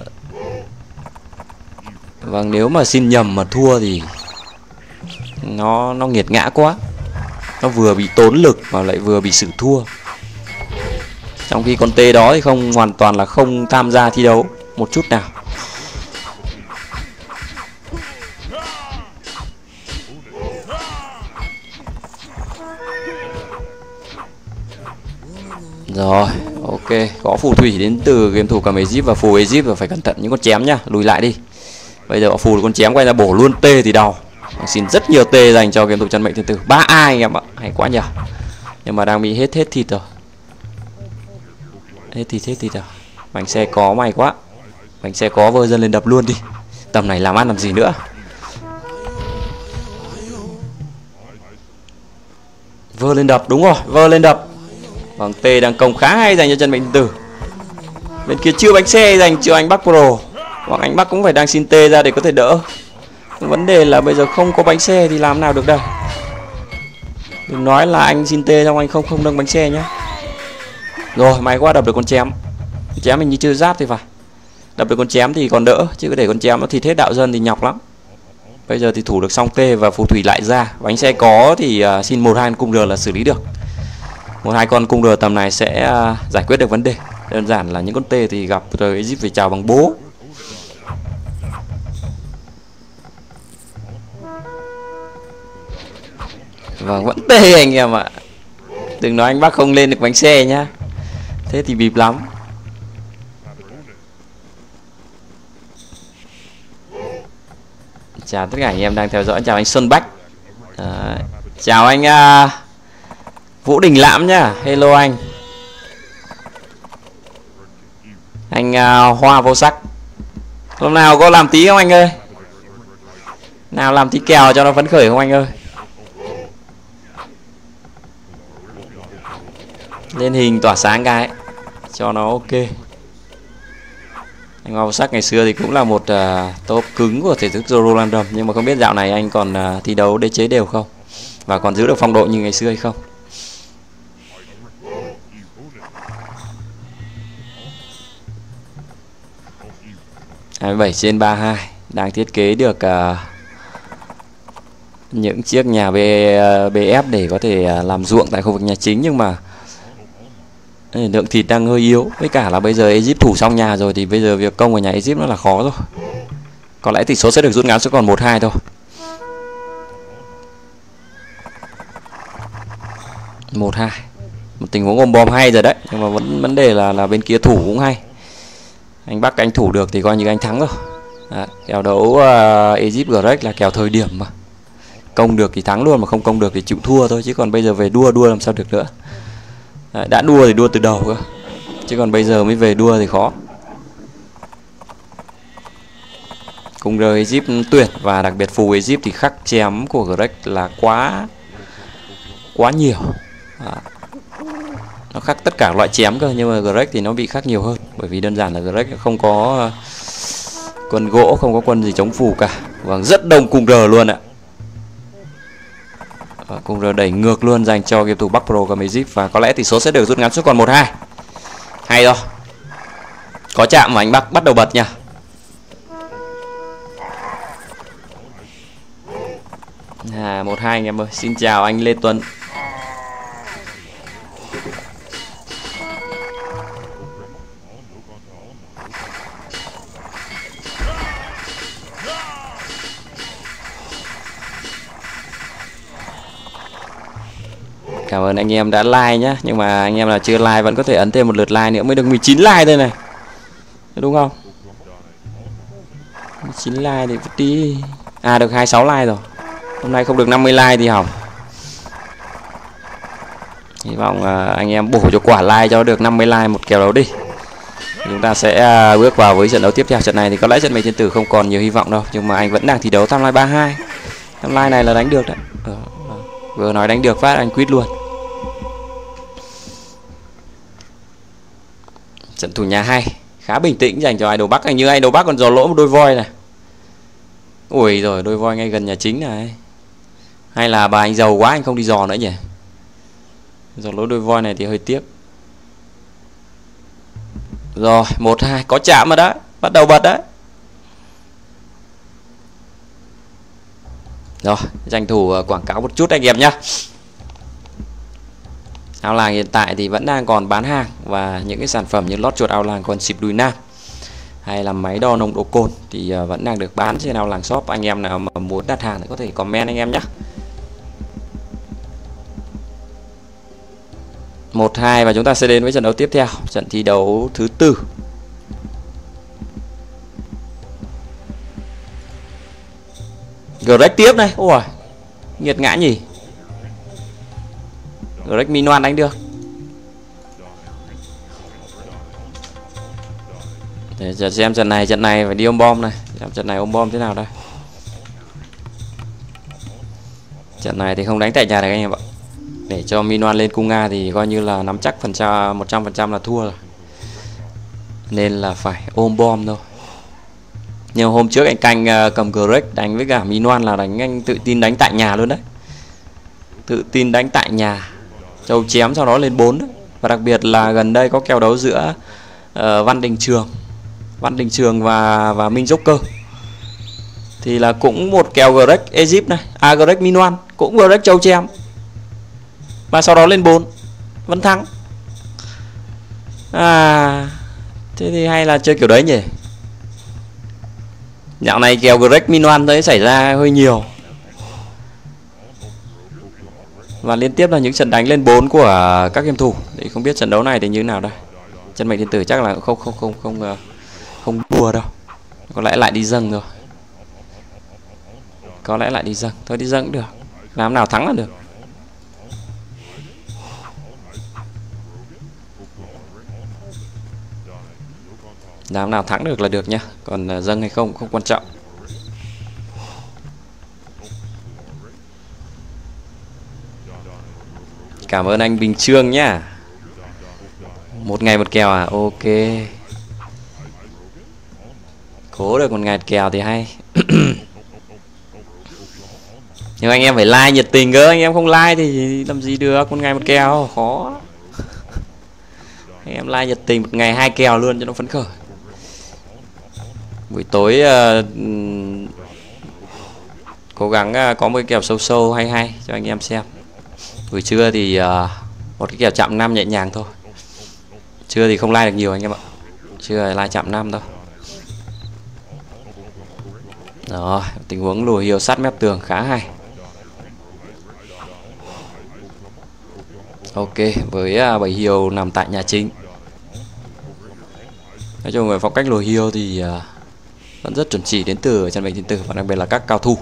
vâng, nếu mà xin nhầm mà thua thì nó nghiệt ngã quá. Nó vừa bị tốn lực mà lại vừa bị xử thua. Trong khi con T đó thì không, hoàn toàn là không tham gia thi đấu một chút nào. Rồi, ok, có phù thủy đến từ game thủ cầm Egypt và phù Egypt và phải cẩn thận những con chém nhá, lùi lại đi. Bây giờ phù con chém quay ra bổ luôn T thì đau. Xin rất nhiều T dành cho game thủ Chân Mệnh Thiên Tử. 3A anh em ạ, hay quá nhỉ. Nhưng mà đang bị hết thịt rồi. Hết thịt rồi. Bánh xe có may quá. Bánh xe có vơ dân lên đập luôn đi. Tầm này làm ăn làm gì nữa. Vơ lên đập, đúng rồi, vơ lên đập. Vâng, T đang công khá hay dành cho Chân Mệnh Thiên Tử. Bên kia chưa bánh xe dành cho anh Bắc Pro. Hoặc anh Bắc cũng phải đang xin T ra để có thể đỡ. Vấn đề là bây giờ không có bánh xe thì làm nào được đâu. Đừng nói là anh xin T xong anh không nâng bánh xe nhá. Rồi, may quá đập được con chém. Chém mình như chưa giáp thì phải. Đập được con chém thì còn đỡ, chứ có để con chém nó thịt hết đạo dân thì nhọc lắm. Bây giờ thì thủ được xong T và phù thủy lại ra. Bánh xe có thì xin 1-2 cung R là xử lý được. 1-2 con cung R tầm này sẽ giải quyết được vấn đề. Đơn giản là những con T thì gặp rồi Egypt phải chào bằng bố. Vâng, vẫn T anh em ạ. Đừng nói anh Bắc không lên được bánh xe nhá. Thế thì bịp lắm. Chào tất cả anh em đang theo dõi. Chào anh Xuân Bách. Chào anh Vũ Đình Lãm nhá. Hello anh. Anh Hoa Vô Sắc. Hôm nào có làm tí không anh ơi? Nào làm tí kèo cho nó phấn khởi không anh ơi? Lên hình tỏa sáng cái cho nó ok. Anh Hoa Vô Sắc ngày xưa thì cũng là một top cứng của thể thức Euro Random, nhưng mà không biết dạo này anh còn thi đấu đế chế đều không, và còn giữ được phong độ như ngày xưa hay không. 27/32 đang thiết kế được những chiếc nhà BF để có thể làm ruộng tại khu vực nhà chính, nhưng mà lượng thịt đang hơi yếu, với cả là bây giờ Egypt thủ xong nhà rồi thì bây giờ việc công ở nhà Egypt nó là khó rồi. Có lẽ tỷ số sẽ được rút ngắn xuống còn 1-2 thôi. 1-2, một tình huống ôm bom hay rồi đấy, nhưng mà vấn đề là bên kia thủ cũng hay. Anh Bắc anh thủ được thì coi như anh thắng rồi. Đấy, kèo đấu Egypt Greek là kèo thời điểm mà. Công được thì thắng luôn, mà không công được thì chịu thua thôi, chứ còn bây giờ về đua làm sao được nữa. Đấy, đã đua thì đua từ đầu cơ, chứ còn bây giờ mới về đua thì khó. Cung R Egypt tuyệt, và đặc biệt phù Egypt thì khắc chém của Greg là quá nhiều. Nó khắc tất cả loại chém cơ, nhưng mà Greg thì nó bị khắc nhiều hơn, bởi vì đơn giản là Greg không có quân gỗ, không có quân gì chống phù cả. Vâng, rất đông cung R luôn ạ. Cung R đẩy ngược luôn dành cho game thủ Bắc Pro cầm Egypt, và có lẽ tỷ số sẽ được rút ngắn xuống còn 1-2. Hay rồi. Có chạm và anh Bắc bắt đầu bật nha. À, 1-2 anh em ơi. Xin chào anh Lê Tuấn. Cảm ơn anh em đã like nhá. Nhưng mà anh em là chưa like vẫn có thể ấn thêm một lượt like nữa mới được 19 like thôi này. Đúng không? 19 like thì vứt đi. À, được 26 like rồi. Hôm nay không được 50 like thì hỏng. Hy vọng anh em bổ cho quả like cho được 50 like một kèo đấu đi. Chúng ta sẽ bước vào với trận đấu tiếp theo. Trận này thì có lẽ trận mệnh thiên tử không còn nhiều hy vọng đâu, nhưng mà anh vẫn đang thi đấu tham like 32. Tham like này là đánh được đấy. Vừa nói đánh được phát anh quýt luôn. Trận thủ nhà hay, khá bình tĩnh dành cho Idol Bắc. Hình như Idol Bắc còn dò lỗ một đôi voi này. Ui rồi, đôi voi ngay gần nhà chính này. Hay là bà anh giàu quá anh không đi dò nữa nhỉ? Dò lỗ đôi voi này thì hơi tiếc. Rồi, 1-2, có chạm rồi đó. Bắt đầu bật đấy. Rồi, tranh thủ quảng cáo một chút anh em nhá. Ao làng hiện tại thì vẫn đang còn bán hàng, và những cái sản phẩm như lót chuột ao làng còn xịp đùi nam hay là máy đo nồng độ cồn thì vẫn đang được bán trên ao làng shop. Anh em nào mà muốn đặt hàng thì có thể comment anh em nhé. 1-2 và chúng ta sẽ đến với trận đấu tiếp theo, trận thi đấu thứ 4. Greg tiếp này. Ôi, nghiệt ngã nhỉ. Greg Minoan đánh được. Để xem trận này phải đi ôm bom này. Xem trận này ôm bom thế nào đây. Trận này thì không đánh tại nhà được anh em ạ. Để cho Minoan lên cung Nga thì coi như là nắm chắc 100% là thua rồi. Nên là phải ôm bom thôi. Nhưng hôm trước anh Canh cầm Greg đánh với cả Minoan là đánh anh tự tin đánh tại nhà luôn đấy. Tự tin đánh tại nhà. Châu chém sau đó lên 4 đấy. Và đặc biệt là gần đây có kèo đấu giữa Văn Đình Trường và Minh Joker. Thì là cũng một kèo Greg Egypt này. À, Greg Minoan. Cũng Greg Châu chém. Và sau đó lên 4 vẫn thắng. À, thế thì hay là chơi kiểu đấy nhỉ. Dạo này kèo Greg Minoan đấy xảy ra hơi nhiều. Và liên tiếp là những trận đánh lên 4 của các game thủ. Thì không biết trận đấu này thì như thế nào đây. Chân mệnh thiên tử chắc là không đùa đâu. Có lẽ lại đi dâng rồi. Có lẽ lại đi dâng. Thôi đi dâng cũng được. Làm nào thắng là được. Làm nào thắng được là được nha. Còn dâng hay không không quan trọng. Cảm ơn anh Bình Trương nhá. Một ngày một kèo à? Ok. Cố được một ngày một kèo thì hay. Nhưng anh em phải like nhiệt tình cơ. Anh em không like thì làm gì được. Một ngày một kèo khó. Anh em like nhiệt tình một ngày 2 kèo luôn cho nó phấn khởi. Buổi tối cố gắng có một cái kèo sâu hay cho anh em xem. Buổi trưa thì một cái kèo chạm 5 nhẹ nhàng thôi. Trưa thì không like được nhiều anh em ạ. Trưa like chạm 5 thôi. Rồi, tình huống lùi hiêu sát mép tường khá hay. Ok, với 7 hiêu nằm tại nhà chính. Nói chung về phong cách lùi hiêu thì vẫn rất chuẩn chỉ đến từ chân mệnh thiên tử, và đặc biệt là các cao thủ.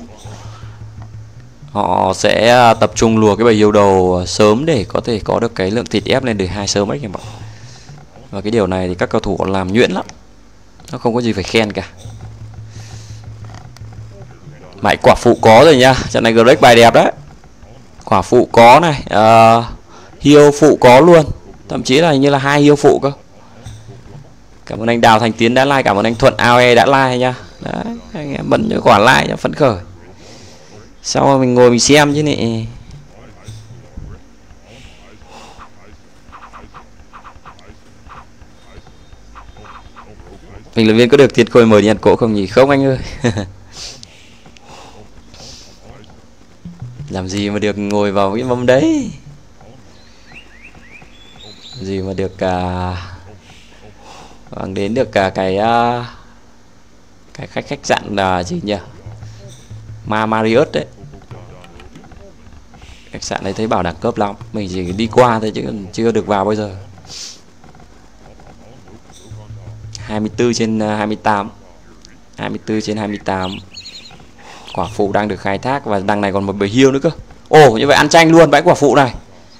Họ sẽ tập trung lùa cái bầy hiêu đầu sớm để có thể có được cái lượng thịt ép lên đời 2 sớm ấy các bạn. Và cái điều này thì các cao thủ còn làm nhuyễn lắm. Nó không có gì phải khen cả. Mãi quả phụ có rồi nha. Trận này Greg bài đẹp đấy. Quả phụ có này, heal phụ có luôn. Thậm chí là hình như là 2 heal phụ cơ. Cảm ơn anh Đào Thành Tiến đã like, cảm ơn anh Thuận AOE đã like nha. Đấy, anh em bấm cho quả like cho phấn khởi. Sau rồi mình ngồi mình xem chứ nị. Mình là viên có được tiền khôi mời đi ăn cỗ không nhỉ? Không anh ơi. Làm gì mà được ngồi vào cái mâm đấy. Gì mà được đến được cái khách sạn là gì nhỉ? Marriott đấy. Khách sạn này thấy bảo đẳng cấp lắm, mình chỉ đi qua thôi chứ chưa được vào bây giờ. 24/28. 24/28. Quả phụ đang được khai thác và đằng này còn một bầy hiêu nữa cơ. Ồ, như vậy ăn chanh luôn bãi quả phụ này.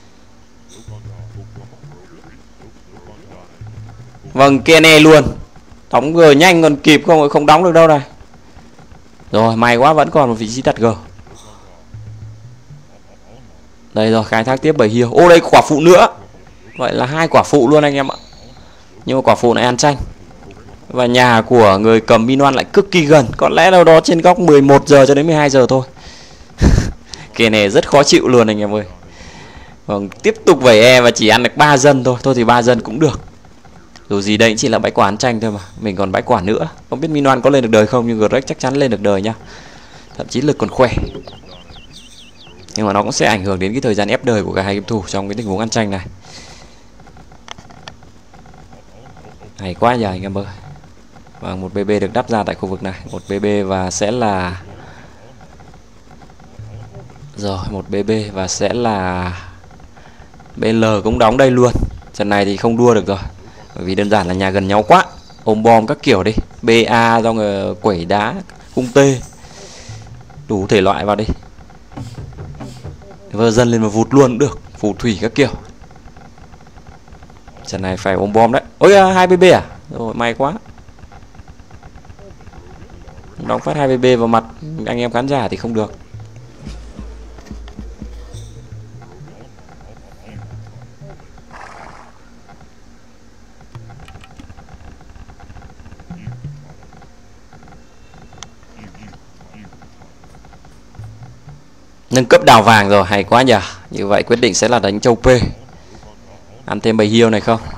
Vâng, Kene luôn. Đóng G nhanh còn kịp không đóng được đâu này. Rồi, may quá vẫn còn một vị trí đặt G. Đây rồi, khai thác tiếp bầy hiêu. Ô đây quả phụ nữa. Vậy là 2 quả phụ luôn anh em ạ. Nhưng mà quả phụ này ăn chanh. Và nhà của người cầm Minoan lại cực kỳ gần. Có lẽ đâu đó trên góc 11 giờ cho đến 12 giờ thôi. Kẻ này rất khó chịu luôn anh em ơi. Vâng, tiếp tục vẩy e và chỉ ăn được 3 dân thôi. Thôi thì 3 dân cũng được. Dù gì đây chỉ là bãi quả ăn chanh thôi mà. Mình còn bãi quả nữa. Không biết Minoan có lên được đời không, nhưng Greg chắc chắn lên được đời nha. Thậm chí lực còn khỏe. Nhưng mà nó cũng sẽ ảnh hưởng đến cái thời gian ép đời của cả hai game thủ trong cái tình huống ăn chanh này. Hay quá nhờ anh em ơi. Và một BB được đắp ra tại khu vực này. Một BB và sẽ là... Rồi, một BB và sẽ là... BL cũng đóng đây luôn. Trận này thì không đua được rồi. Bởi vì đơn giản là nhà gần nhau quá. Ôm bom các kiểu đi. BA xong rồi quẩy đá, cung tê. Đủ thể loại vào đi. Vơ dân lên mà vụt luôn cũng được. Phù thủy các kiểu. Trận này phải ôm bom đấy. Ôi 2 BB à? Rồi may quá. Đóng phát 2 BB vào mặt anh em khán giả thì không được. Nâng cấp đào vàng rồi, hay quá nhỉ. Như vậy quyết định sẽ là đánh châu P. Ăn thêm bầy hiêu này không?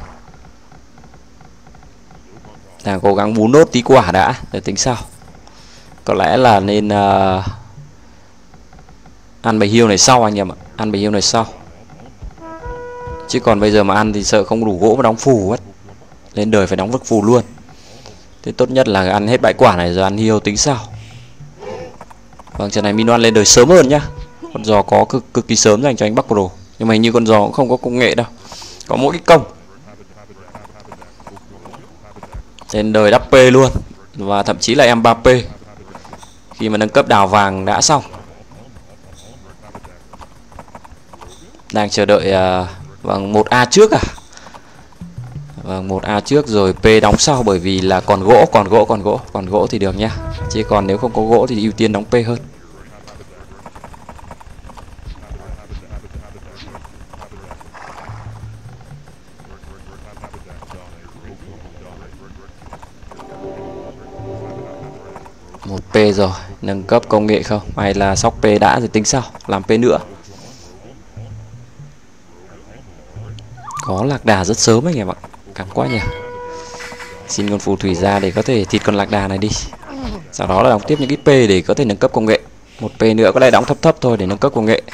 Đang cố gắng bú nốt tí quả đã để tính sau. Có lẽ là nên ăn bầy hiêu này sau anh em ạ. Ăn bầy hiêu này sau. Chứ còn bây giờ mà ăn thì sợ không đủ gỗ mà đóng phù hết. Lên đời phải đóng vực phù luôn. Thế tốt nhất là ăn hết bãi quả này rồi ăn hiêu tính sau. Vâng, trận này Minoan lên đời sớm hơn nhá. Con giò có cực kỳ sớm dành cho anh Bắc Pro. Nhưng mà hình như con giò cũng không có công nghệ đâu. Có mỗi cái công. Lên đời đắp P luôn. Và thậm chí là Mbappé. Khi mà nâng cấp đào vàng đã xong. Đang chờ đợi vâng 1A trước à. Vâng 1A trước rồi P đóng sau. Bởi vì là còn gỗ thì được nhá. Chứ còn nếu không có gỗ thì ưu tiên đóng P hơn. Một P rồi, nâng cấp công nghệ không? Hay là sóc P đã rồi tính sau, làm P nữa. Có lạc đà rất sớm anh em ạ. Cảm quá nhỉ. Xin con phù thủy ra để có thể thịt con lạc đà này đi. Sau đó là đóng tiếp những cái P để có thể nâng cấp công nghệ. Một P nữa có lẽ đóng thấp thôi để nâng cấp công nghệ.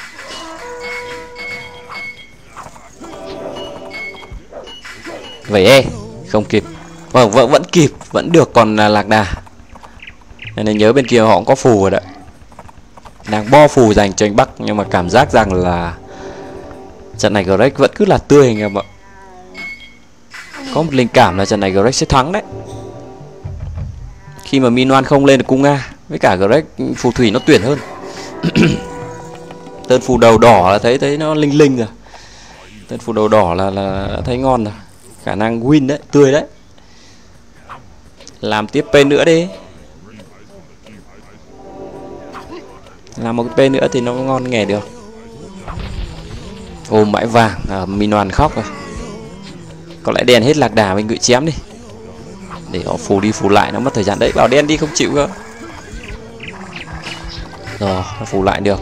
Vậy e, không kịp. Vâng, vẫn kịp, vẫn được còn lạc đà. Nên nhớ bên kia họ cũng có phù rồi đấy. Đang bo phù dành cho anh Bắc. Nhưng mà cảm giác rằng là trận này Greg vẫn cứ là tươi anh em ạ. Có một linh cảm là trận này Greg sẽ thắng đấy. Khi mà Minoan không lên được cung A. Với cả Greg phù thủy nó tuyển hơn. Tên phù đầu đỏ là thấy nó linh linh rồi. Tên phù đầu đỏ là thấy ngon rồi. Khả năng win đấy, tươi đấy. Làm tiếp P nữa đi. Làm một cái P nữa thì nó ngon nghề được. Ôm mãi vàng, Minoan khóc rồi. Có lẽ đèn hết lạc đà mình ngự chém đi. Để họ phù đi phù lại nó mất thời gian. Đấy, bảo đen đi không chịu cơ. Rồi, nó phù lại được.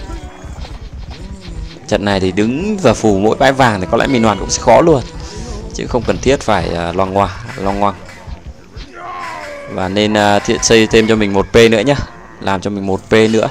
Trận này thì đứng và phù mỗi bãi vàng thì có lẽ Minoan cũng sẽ khó luôn. Chứ không cần thiết phải loằng ngoằng. Và nên xây thêm cho mình một P nữa nhá. Làm cho mình một P nữa.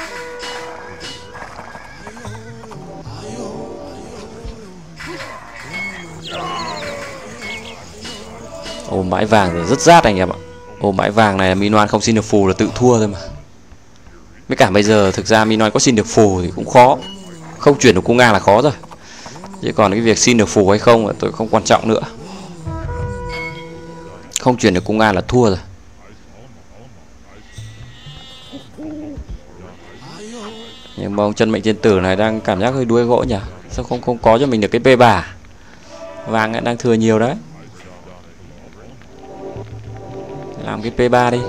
Ôm bãi vàng rồi rất rát anh em ạ. Ôm bãi vàng này Minoan không xin được phù là tự thua thôi mà. Với cả bây giờ thực ra Minoan có xin được phù thì cũng khó. Không chuyển được cung ngang là khó rồi. Chứ còn cái việc xin được phù hay không là tôi không quan trọng nữa. Không chuyển được cung ngang là thua rồi. Nhưng mà ông chân mệnh thiên tử này đang cảm giác hơi đuối gỗ nhỉ. Sao không có cho mình được cái P3. Vàng đang thừa nhiều đấy. Làm cái P3 đi.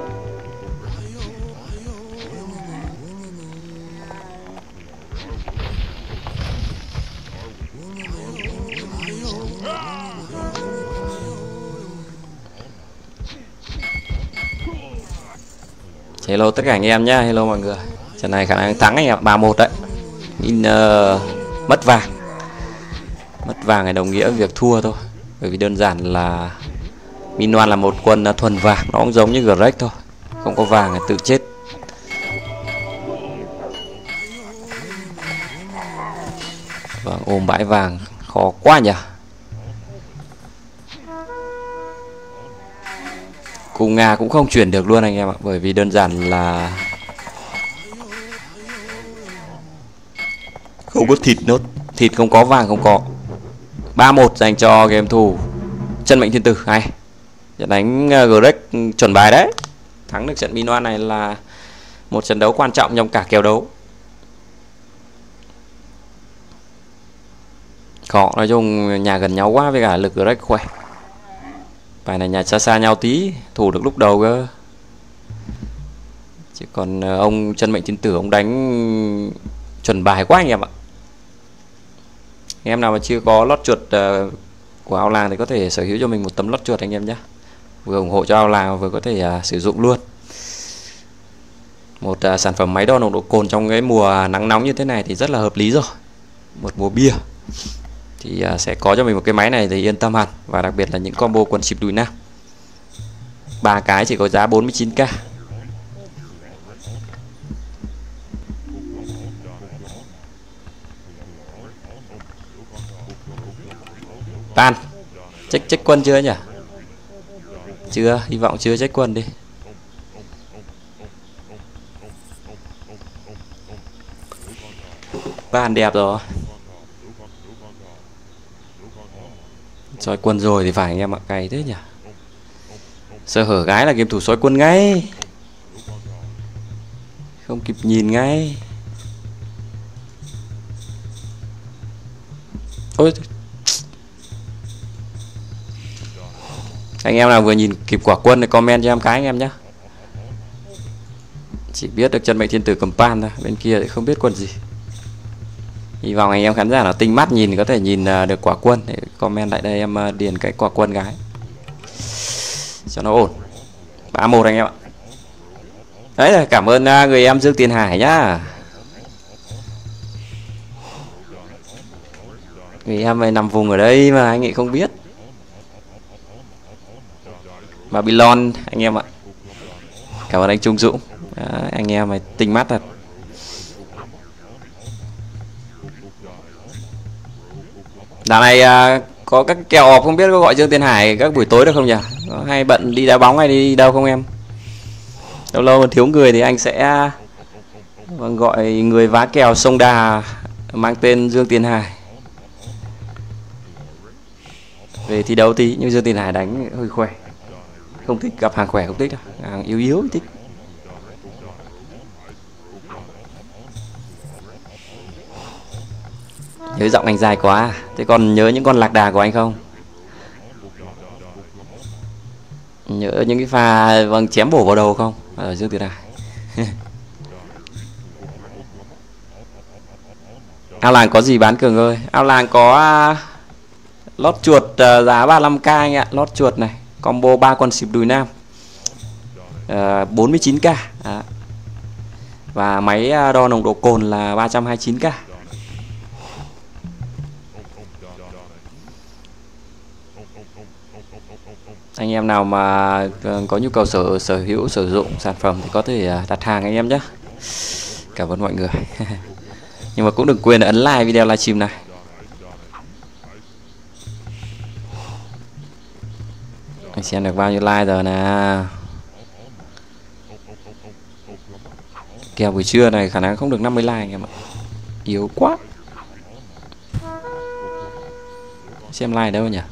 Hello tất cả anh em nhá, hello mọi người. Trận này khả năng thắng anh em 3-1 đấy. Mất vàng. Mất vàng này đồng nghĩa việc thua thôi. Bởi vì đơn giản là Minoan là một quân thuần vàng, nó cũng giống như Greg thôi. Không có vàng là tự chết. Vâng, ôm bãi vàng khó quá nhỉ. Cùng Nga cũng không chuyển được luôn anh em ạ. Bởi vì đơn giản là không có thịt nốt. Thịt không có, vàng không có. 3-1 dành cho game thủ chân mệnh thiên tử. Hay trận đánh Greg chuẩn bài đấy. Thắng được trận Minoan này là một trận đấu quan trọng trong cả kèo đấu. Khó, nói chung nhà gần nhau quá với cả lực Greg khỏe. Bài này nhà xa xa nhau tí, thủ được lúc đầu cơ. Chứ còn ông chân mệnh thiên tử ông đánh chuẩn bài quá anh em ạ. Em nào mà chưa có lót chuột của Ao Làng thì có thể sở hữu cho mình một tấm lót chuột anh em nhé. Vừa ủng hộ cho Ao Làng vừa có thể sử dụng luôn. Một sản phẩm máy đo nồng độ cồn trong cái mùa nắng nóng như thế này thì rất là hợp lý rồi. Một mùa bia thì sẽ có cho mình một cái máy này thì yên tâm hẳn. Và đặc biệt là những combo quần xịp đùi nam. 3 cái chỉ có giá 49k. Tan. Check quân chưa nhỉ? Chưa, hy vọng chưa check quân đi. Ban đẹp rồi. Soi quân rồi thì phải anh em ạ, cày thế nhỉ. Sơ hở gái là game thủ soi quân ngay. Không kịp nhìn ngay. Ôi, anh em nào vừa nhìn kịp quả quân thì comment cho em cái anh em nhé. Chỉ biết được chân mệnh thiên tử cầm pan thôi, bên kia thì không biết quân gì. Hy vọng anh em khán giả nào tinh mắt nhìn thì có thể nhìn được quả quân. Để comment lại đây em điền cái quả quân gái cho nó ổn. 3-1 anh em ạ. Đấy là cảm ơn người em Dương Tiền Hải nhá. Người em này nằm vùng ở đây mà anh ấy không biết. Babylon anh em ạ. Cảm ơn anh Trung Dũng. Anh em này tinh mắt thật. Dạo này có các kèo ọp không biết có gọi Dương Tiền Hải các buổi tối được không nhỉ? Có hay bận đi đá bóng hay đi đâu không em? Lâu lâu mà thiếu người thì anh sẽ gọi người vá kèo sông Đà mang tên Dương Tiền Hải về thi đấu tí. Nhưng Dương Tiền Hải đánh hơi khỏe, không thích gặp hàng khỏe, không thích đâu, hàng yếu yếu thích. Nhớ giọng anh dài quá. Thế còn nhớ những con lạc đà của anh không? Nhớ những cái pha chém bổ vào đầu không? Ở Dương Tiền Hải. Ao làng có gì bán Cường ơi? Ao làng có lót chuột giá 35k anh ạ. Lót chuột này, combo 3 con xịp đùi nam, 49k. Đó. Và máy đo nồng độ cồn là 329k. Anh em nào mà có nhu cầu sở hữu sử dụng sản phẩm thì có thể đặt hàng anh em nhé. Cảm ơn mọi người. Nhưng mà cũng đừng quên ấn like video livestream này. Anh xem được bao nhiêu like rồi nè. Kèo buổi trưa này khả năng không được 50 like anh em ạ. Yếu quá. Xem like đâu nhỉ?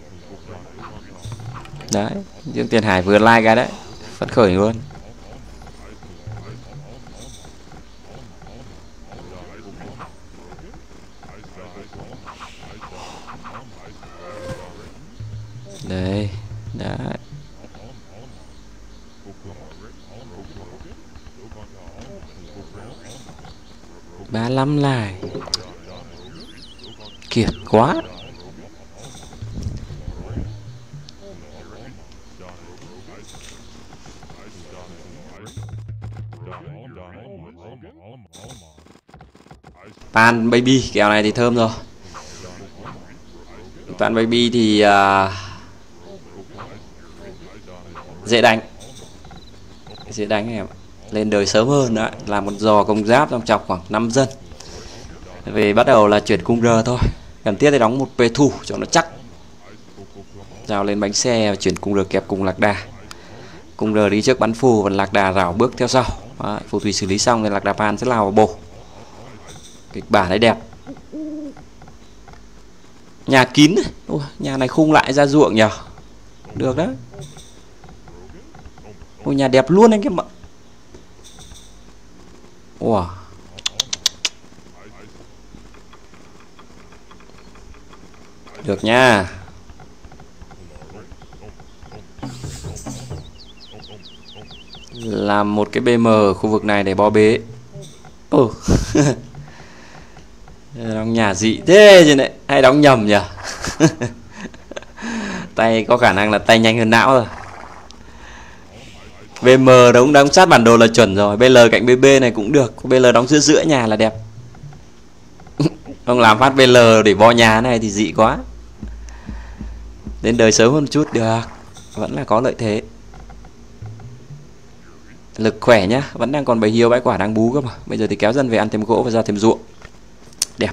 Đấy, Dương Tiền Hải vừa like cái đấy, phấn khởi luôn. Đây, đấy. Ba lăm lại. Kiệt quá. Pan Baby, kèo này thì thơm rồi. Pan Baby thì dễ đánh. Dễ đánh em. Lên đời sớm hơn nữa, làm một giò công giáp trong chọc khoảng 5 dân. Về bắt đầu là chuyển cung R thôi. Cần thiết thì đóng một pê thủ cho nó chắc. Giao lên bánh xe, chuyển cung R kẹp cùng lạc đà. Cung R đi trước bắn phù và lạc đà rảo bước theo sau. Đó, phù thủy xử lý xong thì lạc đà pan sẽ lao vào bồ. Kịch bản đấy đẹp. Nhà kín. Ủa, nhà này khung lại ra ruộng nhỉ. Được đấy. Ôi, nhà đẹp luôn anh em ạ. Ủa. Được nha. Làm một cái BM ở khu vực này để bo bế. Ồ. Đóng nhà dị thế chứ này. Hay đóng nhầm nhỉ. Tay có khả năng là tay nhanh hơn não rồi. BM đóng sát bản đồ là chuẩn rồi. BL cạnh BB này cũng được. BL đóng giữa giữa nhà là đẹp. Ông làm phát BL để bo nhà này thì dị quá. Đến đời sớm hơn một chút được. Vẫn là có lợi thế. Lực khỏe nhá. Vẫn đang còn bầy hiêu bãi quả đang bú cơ mà. Bây giờ thì kéo dân về ăn thêm gỗ và ra thêm ruộng. Đẹp.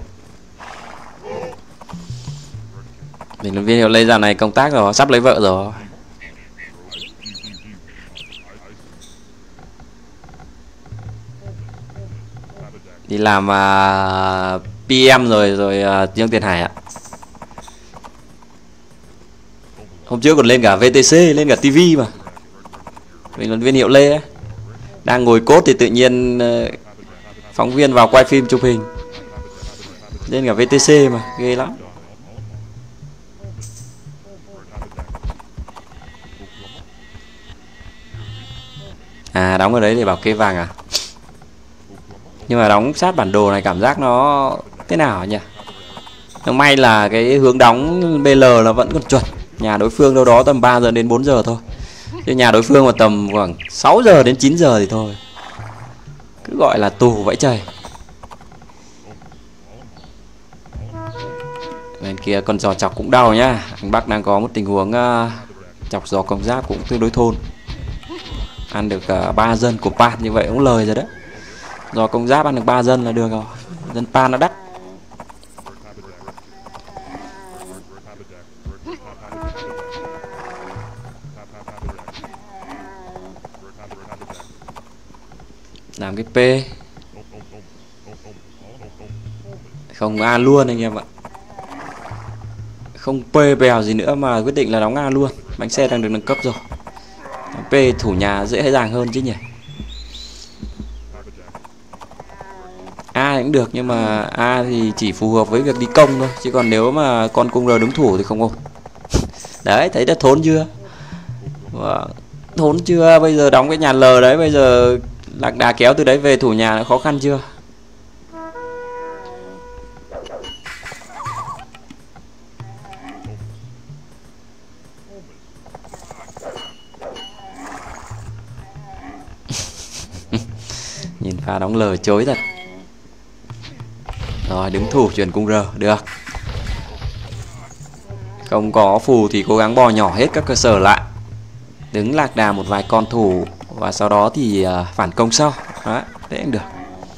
Bình luận viên Hiệu Lê dạo này công tác rồi. Sắp lấy vợ rồi. Đi làm PM rồi Dương Tiền Hải ạ. Hôm trước còn lên cả VTC, lên cả TV mà. Bình luận viên Hiệu Lê ấy. Đang ngồi cốt thì tự nhiên phóng viên vào quay phim chụp hình. Lên cả VTC mà, ghê lắm. À, đóng ở đấy để bảo kê vàng à? Nhưng mà đóng sát bản đồ này cảm giác nó thế nào nhỉ? Nó may là cái hướng đóng BL nó vẫn còn chuẩn. Nhà đối phương đâu đó tầm 3 giờ đến 4 giờ thôi. Chứ nhà đối phương mà tầm khoảng 6 giờ đến 9 giờ thì thôi. Cứ gọi là tù vẫy trời. Bên kia con giò chọc cũng đau nhá. Anh Bắc đang có một tình huống chọc giò công giáp cũng tương đối thôn. Ăn được 3 dân của pan như vậy cũng lời rồi đấy. Giò công giáp ăn được 3 dân là được rồi. Dân pan nó đắt. Làm cái P. Không A luôn anh em ạ. Không P bèo gì nữa mà quyết định là đóng A luôn. Bánh xe đang được nâng cấp rồi. P thủ nhà dễ dàng hơn chứ nhỉ. A cũng được nhưng mà A thì chỉ phù hợp với việc đi công thôi. Chứ còn nếu mà con cung R đứng thủ thì không ổn. Đấy, thấy đã thốn chưa? Thốn chưa? Bây giờ đóng cái nhà L đấy. Bây giờ lạc đà kéo từ đấy về thủ nhà nó khó khăn chưa? Và đóng lời chối thật. Rồi đứng thủ chuyển cung R được. Không có phù thì cố gắng bò nhỏ hết các cơ sở lại. Đứng lạc đà một vài con thủ và sau đó thì phản công sau. Đấy, thế cũng được.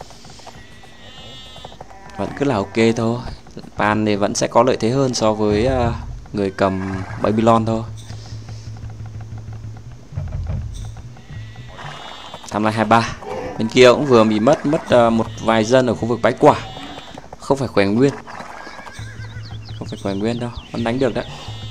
Vẫn cứ là ok thôi. Pan thì vẫn sẽ có lợi thế hơn so với người cầm Babylon thôi. Tham lai 23. Bên kia cũng vừa bị mất một vài dân ở khu vực bãi quả. Không phải khỏe nguyên. Không phải khỏe nguyên đâu, vẫn đánh được đấy.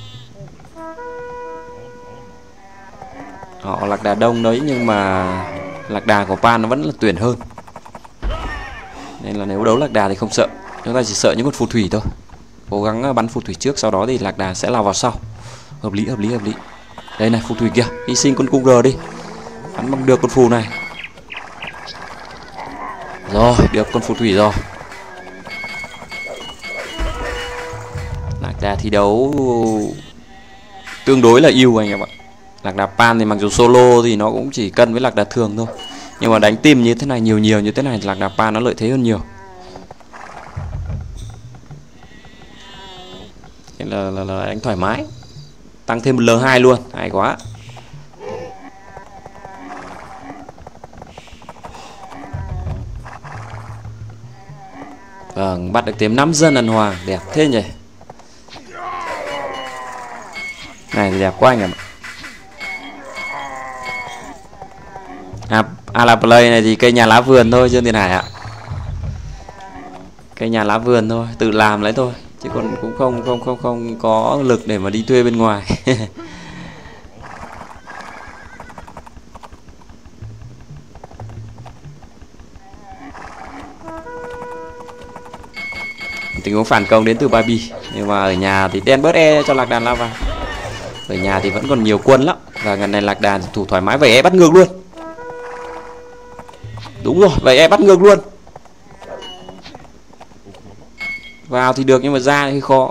Họ lạc đà đông đấy nhưng mà lạc đà của Pan nó vẫn là tuyển hơn. Nên là nếu đấu lạc đà thì không sợ. Chúng ta chỉ sợ những con phù thủy thôi. Cố gắng bắn phù thủy trước, sau đó thì lạc đà sẽ lao vào sau. Hợp lý. Đây này, phù thủy kìa, hy sinh con cung R đi. Bắn bằng được con phù này. Rồi, được con phù thủy rồi. Lạc đà thi đấu tương đối là yêu anh em ạ. Lạc đà Pan thì mặc dù solo thì nó cũng chỉ cân với lạc đà thường thôi. Nhưng mà đánh team như thế này, nhiều như thế này, lạc đà Pan nó lợi thế hơn nhiều. Thế là đánh thoải mái. Tăng thêm một L2 luôn, hay quá. Vâng, bắt được thêm 5 dân ẩn hoàng, đẹp thế nhỉ. Này thì đẹp quá anh em ạ. Ala Play này thì cây nhà lá vườn thôi Trương Tiền Hải ạ. Cây nhà lá vườn thôi, tự làm lấy thôi, chứ còn cũng không có lực để mà đi thuê bên ngoài. Tình huống phản công đến từ Barbie, nhưng mà ở nhà thì đen bớt cho lạc đàn lao vào. Ở nhà thì vẫn còn nhiều quân lắm, và gần này lạc đàn thủ thoải mái. Vậy bắt ngược luôn. Đúng rồi, vậy bắt ngược luôn. Vào thì được nhưng mà ra thì khó.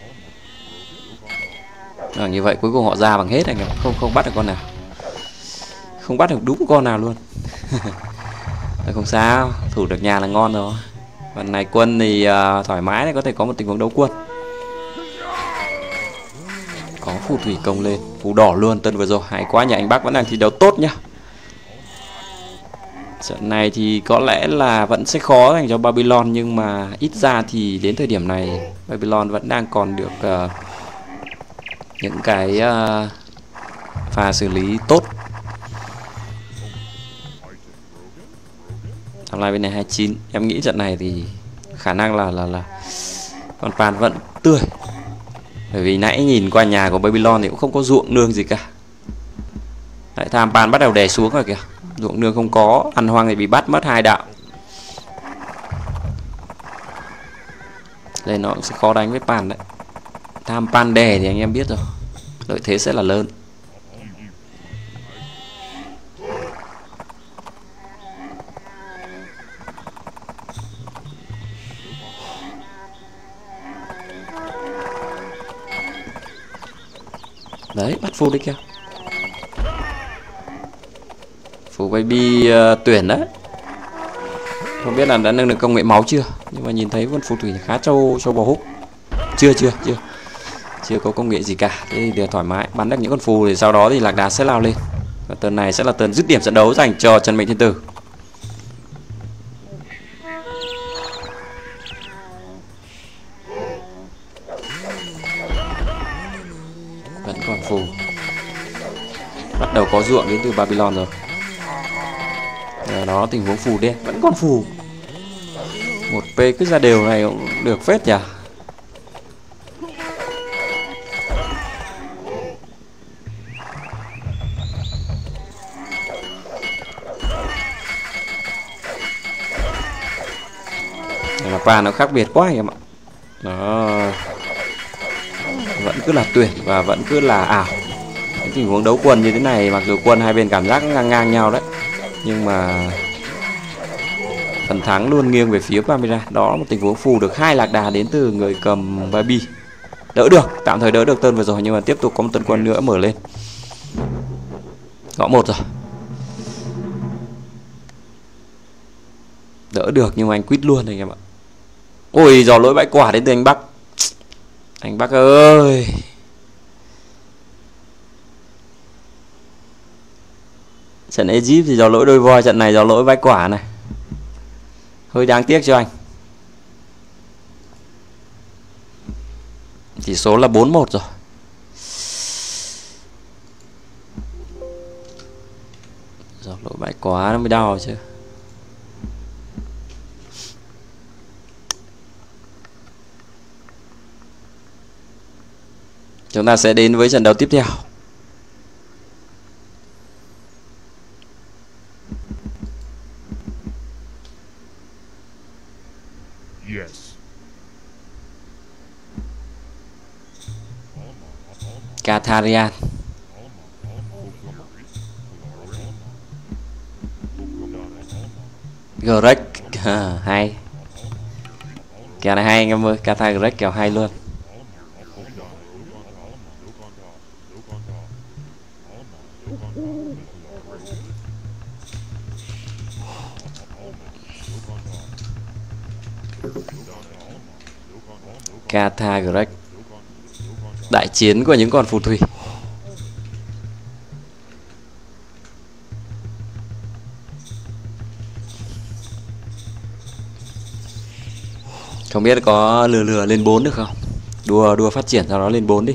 Như vậy cuối cùng họ ra bằng hết anh em, không bắt được con nào. Không bắt được đúng con nào luôn. Không sao, thủ được nhà là ngon rồi. Phần này quân thì thoải mái này, có thể có một tình huống đấu quân. Có phù thủy công lên, phù đỏ luôn tân vừa rồi, hay quá nhỉ. Anh Bắc vẫn đang thi đấu tốt nhá. Trận này thì có lẽ là vẫn sẽ khó dành cho Babylon, nhưng mà ít ra thì đến thời điểm này Babylon vẫn đang còn được những cái pha xử lý tốt. Tham lai bên này 29. Em nghĩ trận này thì khả năng là con Pan vẫn tươi. Bởi vì nãy nhìn qua nhà của Babylon thì cũng không có ruộng nương gì cả. Đấy, tham Pan bắt đầu đè xuống rồi kìa. Ruộng nương không có, ăn hoang thì bị bắt mất 2 đạo. Đây nó cũng sẽ khó đánh với Pan đấy. Tham Pan đè thì anh em biết rồi, lợi thế sẽ là lớn. Đấy, bắt phù đấy kìa. Phù Baby tuyển đấy. Không biết là đã nâng được công nghệ máu chưa, nhưng mà nhìn thấy con phù thủy khá trâu bò húc. Chưa có công nghệ gì cả. Thế thì đều thoải mái, bắn được những con phù thì sau đó thì lạc đà sẽ lao lên. Và turn này sẽ là turn dứt điểm trận đấu dành cho Trần Mệnh Thiên Tử. Vẫn còn phù. Bắt đầu có ruộng đến từ Babylon rồi. Đó, tình huống phù đen, vẫn còn phù. Một P cứ ra đều này cũng được phết nhỉ. Là pha nó khác biệt quá anh em ạ. Đó, vẫn cứ là tuyển và vẫn cứ là ảo. Cái tình huống đấu quân như thế này, mặc dù quân hai bên cảm giác ngang nhau đấy, nhưng mà phần thắng luôn nghiêng về phía Pamira. Đó là một tình huống phù được 2 lạc đà đến từ người cầm Barbie. Đỡ được, tạm thời đỡ được turn vừa rồi, nhưng mà tiếp tục có một turn quân nữa mở lên. Gõ 1 rồi. Đỡ được nhưng mà anh quýt luôn anh em ạ. Ôi giò lỗi bãi quả đến từ anh Bắc. Anh Bắc ơi. Trận Egypt thì giò lỗi đôi voi, trận này giò lỗi bãi quả này. Hơi đáng tiếc cho anh. Tỷ số là 4-1 rồi. Giò lỗi bãi quả nó mới đau chứ. Chúng ta sẽ đến với trận đấu tiếp theo. Yes. Katharian. Greg hay. Kèo này hay anh em ơi, Kata Greg kèo hay luôn. Kata Greg. Đại chiến của những con phù thủy. Không biết có lừa lên 4 được không? Đua phát triển sau đó lên 4 đi.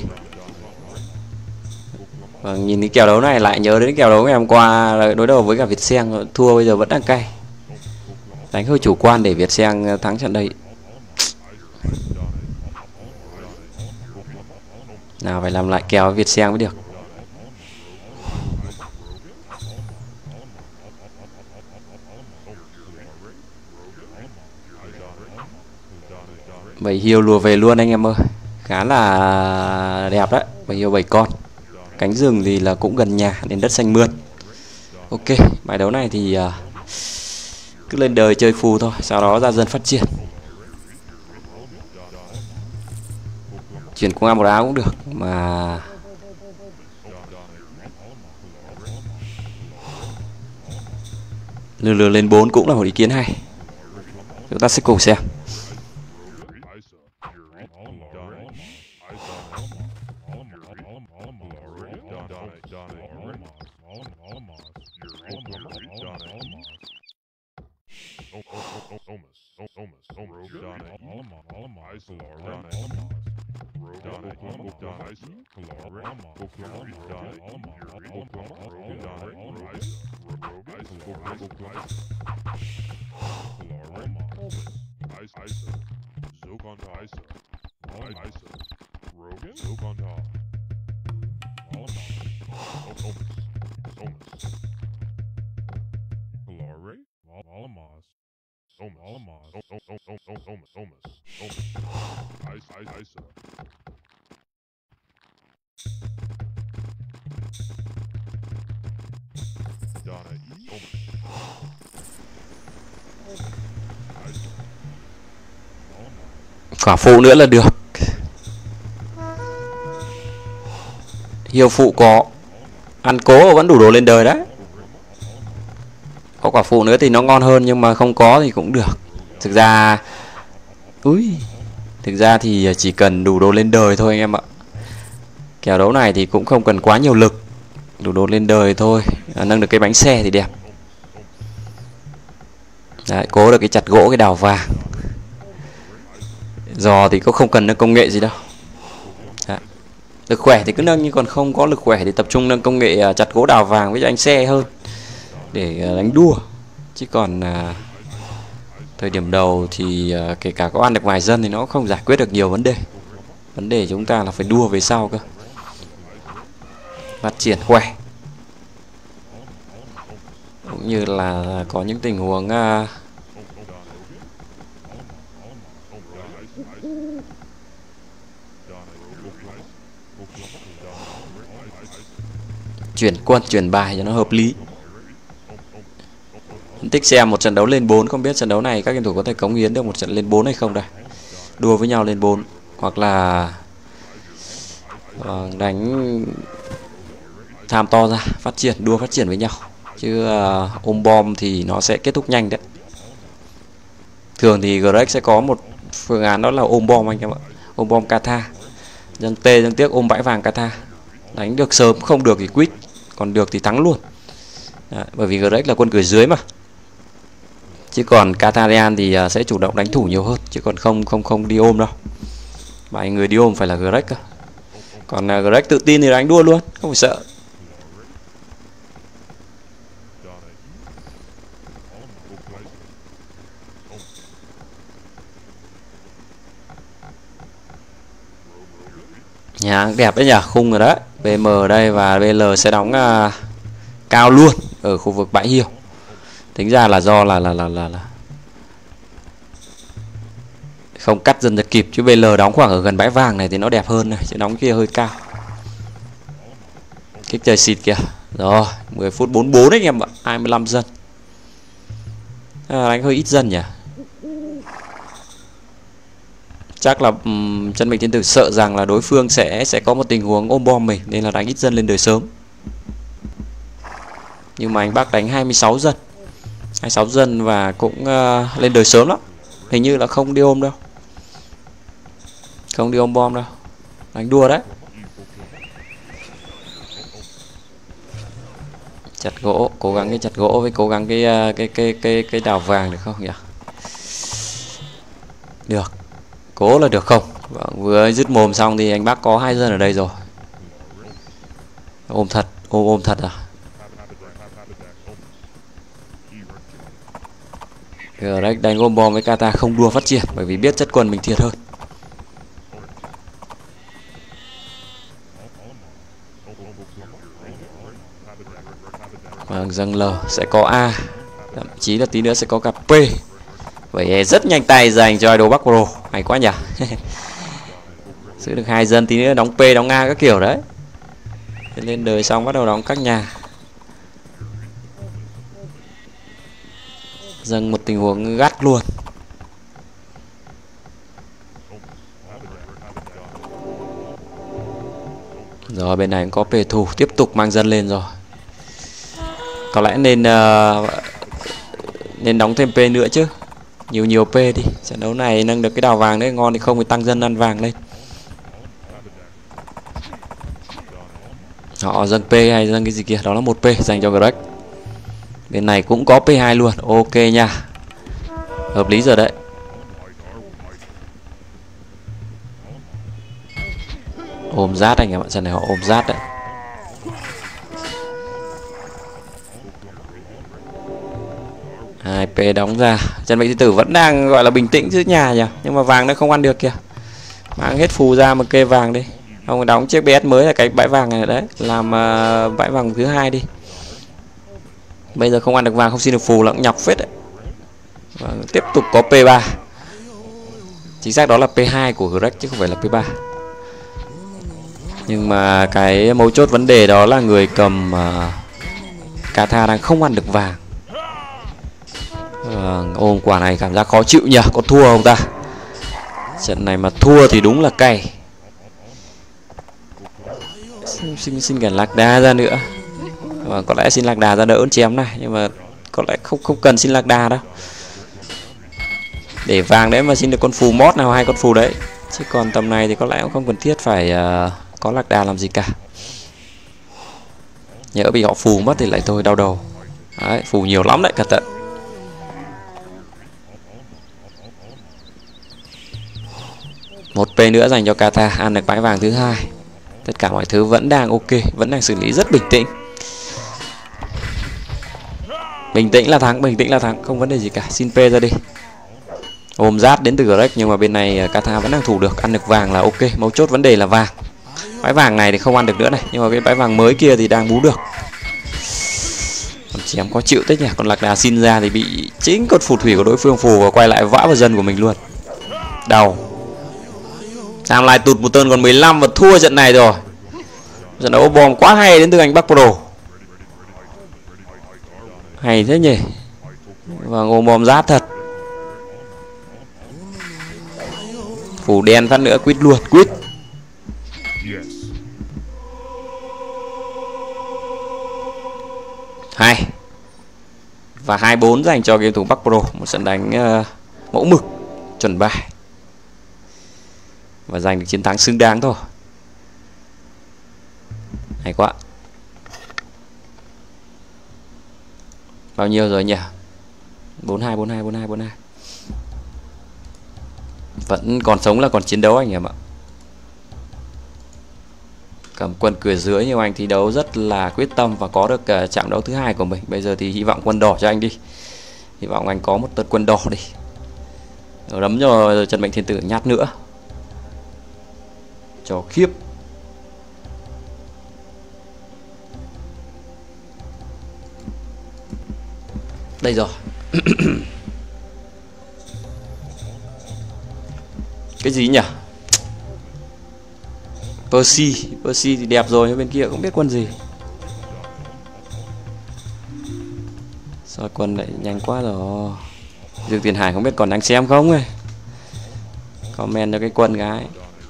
Vâng, nhìn cái kèo đấu này lại nhớ đến kèo đấu ngày hôm qua đối đầu với cả Vietceng, thua bây giờ vẫn đang cay. Đánh hơi chủ quan để Vietceng thắng trận đây. Nào phải làm lại kèo Vietceng mới được. Bầy hiêu lùa về luôn anh em ơi. Khá là đẹp đấy. Bầy hiêu 7 con. Cánh rừng thì là cũng gần nhà nên đất xanh mượt. Ok, bài đấu này thì cứ lên đời chơi phù thôi, sau đó ra dân phát triển. Chuyển qua một áo cũng được mà. Lừa lên 4 cũng là một ý kiến hay. Chúng ta sẽ cùng xem. Quả phụ nữa là được. Hiêu phụ có ăn cố vẫn đủ đồ lên đời đấy. Có quả phụ nữa thì nó ngon hơn, nhưng mà không có thì cũng được. Thực ra thì chỉ cần đủ đồ lên đời thôi anh em ạ. Kèo đấu này thì cũng không cần quá nhiều lực, đủ đồ lên đời thôi. Nâng được cái bánh xe thì đẹp. Đấy, cố được cái chặt gỗ, cái đào vàng. Giò thì cũng không cần nâng công nghệ gì đâu. Đấy. Lực khỏe thì cứ nâng, nhưng còn không có lực khỏe thì tập trung nâng công nghệ chặt gỗ đào vàng với bánh xe hơn để đánh đua. Chứ còn thời điểm đầu thì kể cả có ăn được vài dân thì nó không giải quyết được nhiều vấn đề. Vấn đề chúng ta là phải đua về sau cơ. Phát triển khỏe. Cũng như là có những tình huống chuyển quân, chuyển bài cho nó hợp lý. Phân tích xem một trận đấu lên 4, không biết trận đấu này các game thủ có thể cống hiến được một trận lên 4 hay không đây. Đua với nhau lên 4 hoặc là đánh tham to ra, đua phát triển với nhau. Chứ ôm bom thì nó sẽ kết thúc nhanh đấy. Thường thì Greg sẽ có một phương án đó là ôm bom anh em ạ. Ôm bom Kata. Dân tê dân tiếc ôm bãi vàng Kata. Đánh được sớm, không được thì quýt, còn được thì thắng luôn. Đấy, bởi vì Greg là quân cửa dưới mà. Chứ còn Kataryan thì sẽ chủ động đánh thủ nhiều hơn, chứ còn không đi ôm đâu. Vài người đi ôm phải là Greg cơ. Còn Greg tự tin thì đánh đua luôn, không phải sợ. Nhà đẹp đấy nhỉ, khung rồi đấy. BM ở đây và BL sẽ đóng cao luôn ở khu vực bãi hiêu. Tính ra là do là không cắt dần được kịp, chứ BL đóng khoảng ở gần bãi vàng này thì nó đẹp hơn này, chứ đóng kia hơi cao. Kích trời xịt kìa. Rồi 10 phút 44 đấy anh em ạ, 25 dân. Đánh hơi ít dân nhỉ. Chắc là Chân Mệnh Thiên Tử sợ rằng là đối phương sẽ có một tình huống ôm bom mình, nên là đánh ít dân lên đời sớm. Nhưng mà anh bác đánh 26 dân 26 dân và cũng lên đời sớm lắm. Hình như là không đi ôm đâu, không đi ôm bom đâu, đánh đua đấy. Chặt gỗ, cố gắng cái chặt gỗ với cố gắng cái đào vàng được không nhỉ? Được, cố là được không? Vâng, vừa dứt mồm xong thì anh bác có 2 dân ở đây rồi. Ôm thật, ôm thật à? Giờ đấy đánh ôm bom với Kata không đua phát triển, bởi vì biết chất quân mình thiệt hơn. Vâng, dâng L sẽ có A, thậm chí là tí nữa sẽ có cả P. Vậy rất nhanh tay dành cho idol Bắc Pro, hay quá nhỉ. Giữ được 2 dân, tí nữa đóng P đóng A các kiểu đấy. Lên đời xong bắt đầu đóng các nhà. Dâng một tình huống gắt luôn. Rồi bên này cũng có P thủ, tiếp tục mang dân lên rồi. Có lẽ nên đóng thêm P nữa chứ. Nhiều P đi. Trận đấu này nâng được cái đào vàng đấy ngon, thì không thì tăng dân ăn vàng lên. Họ dâng P hay dâng cái gì kia, đó là 1 P dành cho Greg. Bên này cũng có P2 luôn, ok nha. Hợp lý rồi đấy. Ôm rát anh em ạ, trận này họ ôm rát đấy. Hai P đóng ra. Chân Mệnh Thiên Tử vẫn đang gọi là bình tĩnh giữ nhà nhỉ, nhưng mà vàng nó không ăn được kìa. Mang hết phù ra một cây vàng đi. Ông đóng chiếc BS mới là cái bãi vàng này đấy, làm bãi vàng thứ 2 đi. Bây giờ không ăn được vàng, không xin được phù là cũng nhọc phết đấy. Và tiếp tục có P3. Chính xác đó là P2 của Greg chứ không phải là P3. Nhưng mà cái mấu chốt vấn đề đó là người cầm Kata đang không ăn được vàng. Ôm quả này cảm giác khó chịu nhỉ. Có thua không ta? Trận này mà thua thì đúng là cay. Xin cả lạc đà ra nữa. Có lẽ xin lạc đà ra đỡ ơn chém này, nhưng mà có lẽ không cần xin lạc đà đâu. Để vàng đấy mà xin được con phù mót nào, 2 con phù đấy. Chứ còn tầm này thì có lẽ cũng không cần thiết phải có lạc đà làm gì cả. Nhỡ bị họ phù mất thì lại thôi đau đầu. Đấy, phù nhiều lắm đấy, cẩn thận. Một P nữa dành cho Kata, ăn được bãi vàng thứ 2. Tất cả mọi thứ vẫn đang ok, vẫn đang xử lý rất bình tĩnh. Bình tĩnh là thắng, không vấn đề gì cả. Xin P ra đi. Ôm rát đến từ Greg, nhưng mà bên này Kata vẫn đang thủ được, ăn được vàng là ok. Mấu chốt vấn đề là vàng. Bãi vàng này thì không ăn được nữa này, nhưng mà cái bãi vàng mới kia thì đang bú được. Còn chém có chịu tích nhỉ. Còn lạc đà xin ra thì bị chính con phù thủy của đối phương phù và quay lại vã vào dân của mình luôn. Đau. Sam lại tụt một tơn còn 15 và thua trận này rồi. Trận đấu bom quá hay đến từ anh Bắc Pro. Hay thế nhỉ. Và ôm bom rát thật. Phủ đen phát nữa, quýt luôn, quýt. Hay. Và 24 dành cho game thủ Bắc Pro. Một trận đánh mẫu mực, chuẩn bài và giành được chiến thắng xứng đáng thôi. Hay quá. Bao nhiêu rồi nhỉ? 42. Vẫn còn sống là còn chiến đấu anh em ạ. Cầm quân cửa dưới nhưng anh thi đấu rất là quyết tâm và có được trận đấu thứ hai của mình. Bây giờ thì hy vọng quân đỏ cho anh đi. Hy vọng anh có một tật quân đỏ đi. Đấm cho Chân Mệnh Thiên Tử nhát nữa. Cho khiếp. Đây rồi. Cái gì nhỉ? Percy thì đẹp rồi, bên kia không biết quân gì. Sao quân lại nhanh quá rồi. Dương Tiền Hải không biết còn đang xem không ấy. Comment cho cái quân gái.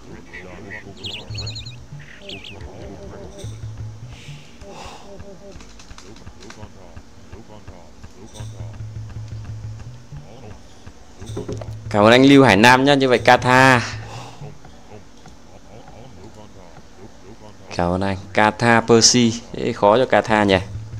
Cảm ơn anh Lưu Hải Nam nhá. Như vậy Katha. Cảm ơn anh. Katha Percy. Thế khó cho Katha nhỉ.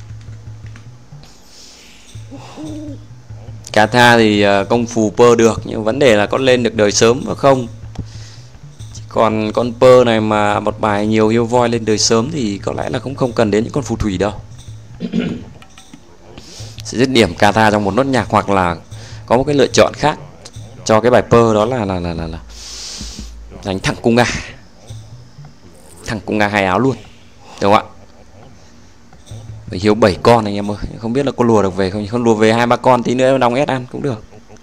Katha thì công phù pơ được, nhưng vấn đề là có lên được đời sớm và không. Chỉ còn con pơ này mà một bài nhiều yêu voi lên đời sớm thì có lẽ là cũng không cần đến những con phù thủy đâu. Sẽ dứt điểm Katha trong một nốt nhạc, hoặc là có một cái lựa chọn khác cho cái bài pơ, đó là đánh thẳng cung A. Thẳng cung A 2 áo luôn. Được không ạ? Phải hiếu 7 con anh em ơi. Không biết là có lùa được về không. Không lùa về 2-3 con tí nữa đóng S ăn cũng được.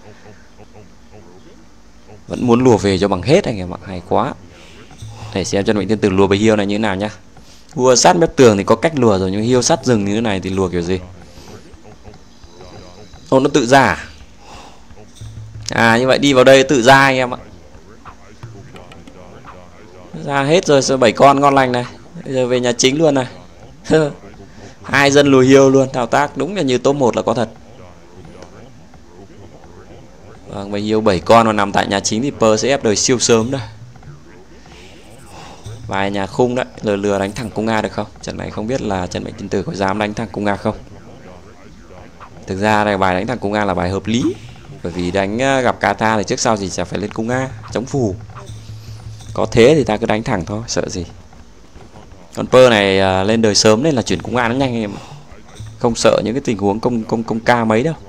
Vẫn muốn lùa về cho bằng hết anh em ạ. Hay quá. Để xem Chân Mệnh Thiên Tử lùa bầy hiêu này như thế nào nhá. Vua sát mép tường thì có cách lùa rồi, nhưng hiêu sát rừng như thế này thì lùa kiểu gì? Ồ, nó tự ra à? À, như vậy đi vào đây tự ra anh em ạ. Ra hết rồi, 7 con ngon lành này. Bây giờ về nhà chính luôn này. 2 dân lùi hiêu luôn. Thao tác đúng là như top 1 là có thật. Vâng, bầy hiêu 7 con mà nằm tại nhà chính thì Pơ sẽ ép đời siêu sớm đây. Vài nhà khung đấy, lừa đánh thẳng cung A được không? Trận này không biết là Chân Mệnh Thiên Tử có dám đánh thẳng cung A không. Thực ra này, bài đánh thẳng cung A là bài hợp lý. Bởi vì đánh gặp Katha thì trước sau thì sẽ phải lên cung A chống phù. Có thế thì ta cứ đánh thẳng thôi, sợ gì. Con Pơ này lên đời sớm nên là chuyển cung A nó nhanh em. Không sợ những cái tình huống công ca mấy đâu.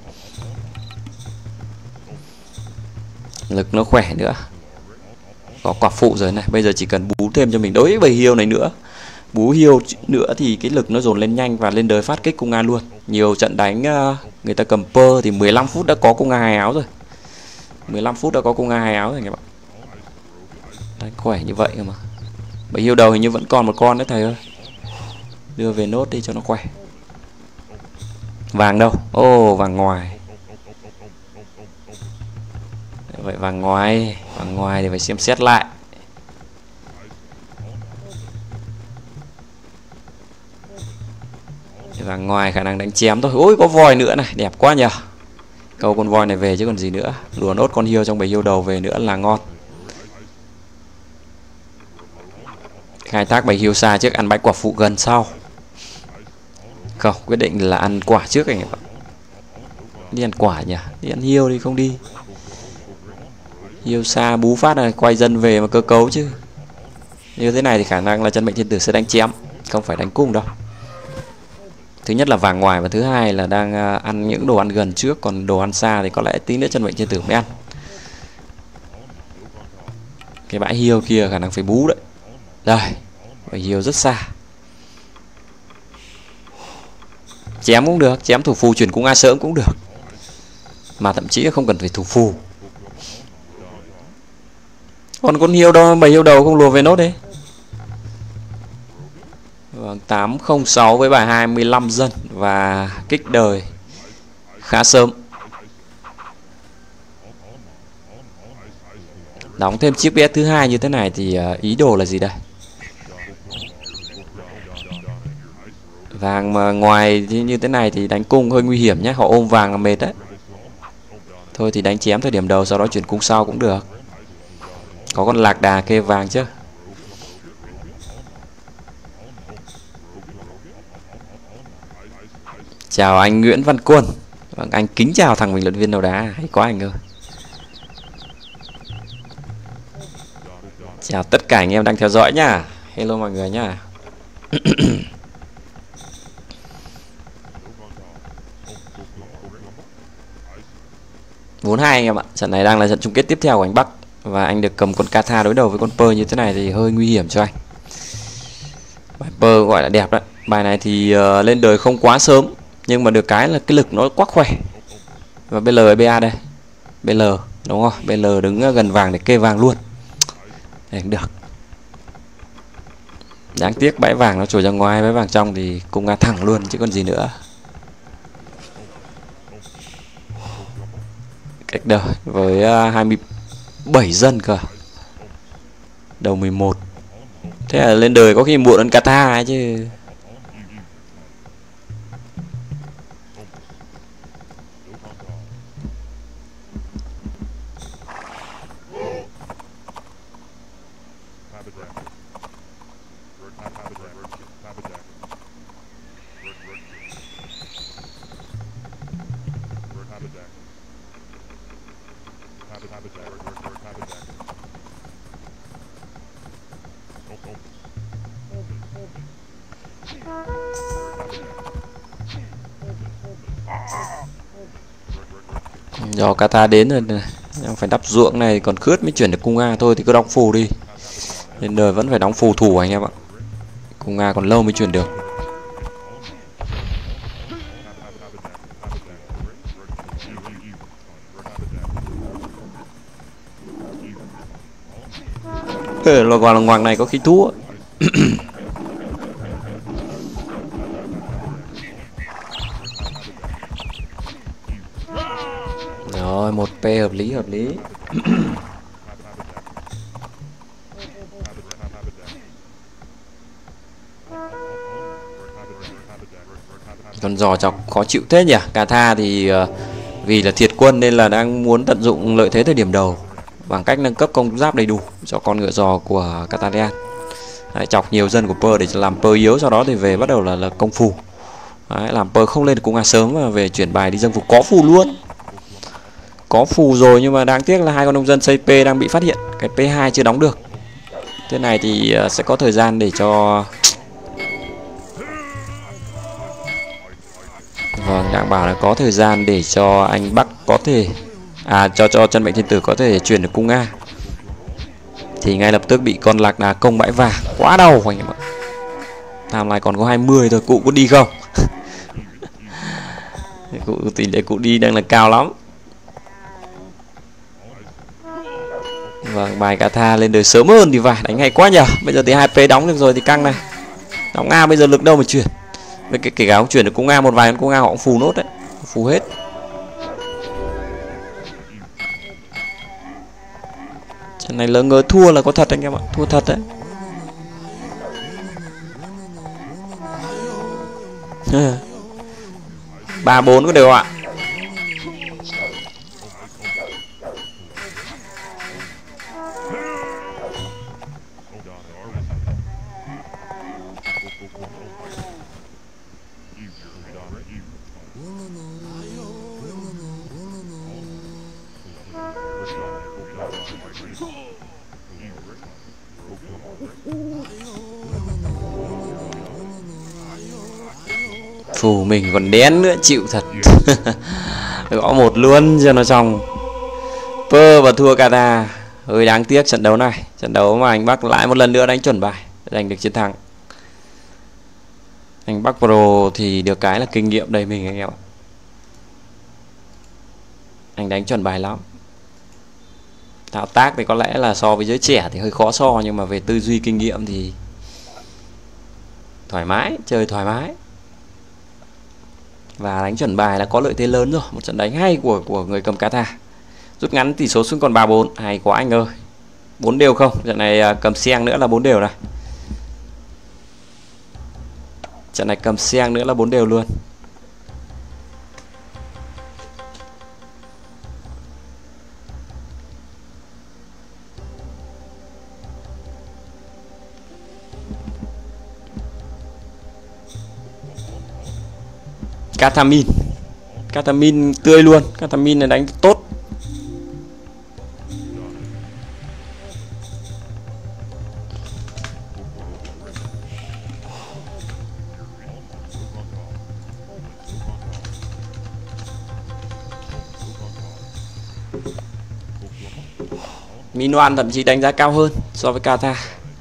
Lực nó khỏe nữa. Có quả phụ rồi này. Bây giờ chỉ cần bú thêm cho mình đối với bầy hiêu này nữa. Bú hiêu nữa thì cái lực nó dồn lên nhanh và lên đời phát kích cung A luôn. Nhiều trận đánh người ta cầm Pơ thì 15 phút đã có cung A 2 áo rồi. 15 phút đã có cung A 2 áo rồi các bạn. Đánh khỏe như vậy cơ mà. Bầy hiêu đầu hình như vẫn còn một con nữa thầy ơi. Đưa về nốt đi cho nó khỏe. Vàng đâu? Ô, vàng ngoài. Vậy vàng ngoài thì phải xem xét lại. Vàng ngoài khả năng đánh chém thôi. Ôi, có voi nữa này, đẹp quá nhờ. Câu con voi này về chứ còn gì nữa. Lùa nốt con hiêu trong bầy hiêu đầu về nữa là ngon. Khai thác bầy hiêu xa trước, ăn bãi quả phụ gần sau. Không, quyết định là ăn quả trước anh em ạ. Đi ăn quả nhỉ, đi ăn hiêu đi không đi. Hiêu xa bú phát này, quay dân về mà cơ cấu chứ. Như thế này thì khả năng là Chân Mệnh Thiên Tử sẽ đánh chém, không phải đánh cung đâu. Thứ nhất là vàng ngoài và thứ hai là đang ăn những đồ ăn gần trước. Còn đồ ăn xa thì có lẽ tí nữa Chân Mệnh Thiên Tử mới ăn. Cái bãi hiêu kia khả năng phải bú đấy. Rồi, bãi hiêu rất xa. Chém cũng được, chém thủ phù chuyển cung A sớm cũng được. Mà thậm chí không cần phải thủ phù. Còn con hiêu đâu, bầy hiêu đầu không lùa về nốt đi. Vâng, 806 với bài 25 dân và kích đời khá sớm. Đóng thêm chiếc BS thứ hai như thế này thì ý đồ là gì đây? Vàng mà ngoài như thế này thì đánh cung hơi nguy hiểm nhé. Họ ôm vàng là mệt đấy. Thôi thì đánh chém thời điểm đầu, sau đó chuyển cung sau cũng được. Có con lạc đà kê vàng chứ. Chào anh Nguyễn Văn Quân. Vâng, anh kính chào thằng bình luận viên đầu đá. Hay quá anh ơi. Chào tất cả anh em đang theo dõi nhá. Hello mọi người nhá. Vốn hai anh em ạ. Trận này đang là trận chung kết tiếp theo của anh Bắc. Và anh được cầm con Kata đối đầu với con Pơ như thế này thì hơi nguy hiểm cho anh. Bài Pơ gọi là đẹp đấy. Bài này thì lên đời không quá sớm, nhưng mà được cái là cái lực nó quá khỏe. Và BL với BA đây. BL đúng không? BL đứng gần vàng để kê vàng luôn. Đấy cũng được. Đáng tiếc bãi vàng nó trồi ra ngoài, bãi vàng trong thì cung A thẳng luôn chứ còn gì nữa. Cách đời với 27 dân cơ. Đầu 11. Thế là lên đời có khi muộn hơn Kata ấy chứ. Do Kata đến rồi này. Em phải đắp ruộng này, còn khướt mới chuyển được cung A. Thôi thì cứ đóng phù đi. Lên đời vẫn phải đóng phù thủ anh em ạ. Cung A còn lâu mới chuyển được. Lò gò lằng ngoằng này có khi thua. Rồi 1P hợp lý hợp lý. Con giò chọc khó chịu thế nhỉ. Kata thì vì là thiệt quân nên là đang muốn tận dụng lợi thế thời điểm đầu bằng cách nâng cấp công giáp đầy đủ cho con ngựa giò của Catarian. Đấy, chọc nhiều dân của Pơ để làm Pơ yếu, sau đó thì về bắt đầu là công phù. Đấy, làm Pơ không lên được cung A sớm và về chuyển bài đi dâng phù, có phù luôn. Có phù rồi nhưng mà đáng tiếc là hai con nông dân xây P đang bị phát hiện. Cái P2 chưa đóng được. Thế này thì sẽ có thời gian để cho... Vâng, đang bảo là có thời gian để cho anh Bắc có thể... cho chân mệnh thiên tử có thể chuyển được cung A. Thì ngay lập tức bị con lạc đà công bãi vàng. Quá đau anh em ạ. Tham lai còn có 20 thôi, cụ có đi không? Tỷ lệ cụ đi đang là cao lắm. Vâng, bài Kata lên đời sớm hơn thì phải, đánh hay quá nhờ. Bây giờ thì 2P đóng được rồi thì căng này. Đóng A bây giờ lực đâu mà chuyển. Với cái kể cả ông chuyển được cung A, một vài con cung A họ cũng phù nốt đấy. Phù hết. Trận này lỡ ngớ thua là có thật anh em ạ. Thua thật đấy. 3-4 có đều ạ. Phù mình còn đén nữa, chịu thật. Gõ một luôn cho nó xong. Pơ và thua Kata. Hơi đáng tiếc trận đấu này. Trận đấu mà anh Bắc lại một lần nữa đánh chuẩn bài, giành được chiến thắng. Anh Bắc Pro thì được cái là kinh nghiệm đầy mình anh em ạ. Anh đánh chuẩn bài lắm. Thao tác thì có lẽ là so với giới trẻ thì hơi khó so, nhưng mà về tư duy kinh nghiệm thì thoải mái, chơi thoải mái. Và đánh chuẩn bài là có lợi thế lớn rồi. Một trận đánh hay của người cầm Kata. Rút ngắn tỷ số xuống còn 3-4. Hay quá anh ơi. 4 đều không? Trận này cầm Sieng nữa là 4 đều này. Trận này cầm Sieng nữa là 4 đều luôn. Cathamin. Cathamin tươi luôn, Cathamin này đánh tốt. Minoan thậm chí đánh giá cao hơn so với Catha.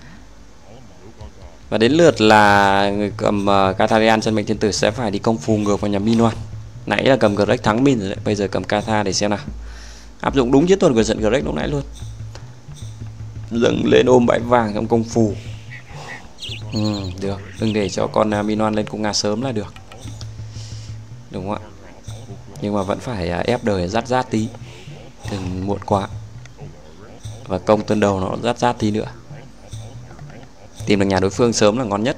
Và đến lượt là người cầm Katharian chân mệnh thiên tử sẽ phải đi công phù ngược vào nhà Minoan. Nãy là cầm Greg thắng Min rồi đấy, bây giờ cầm Catha để xem nào. Áp dụng đúng chiến thuật của trận Greg lúc nãy luôn. Dâng lên ôm bãi vàng trong công phù. Được, đừng để cho con Minoan lên cung Nga sớm là được. Đúng không ạ? Nhưng mà vẫn phải ép đời rát rát tí, đừng muộn quá. Và công tuần đầu nó rát rát tí nữa. Tìm được nhà đối phương sớm là ngon nhất.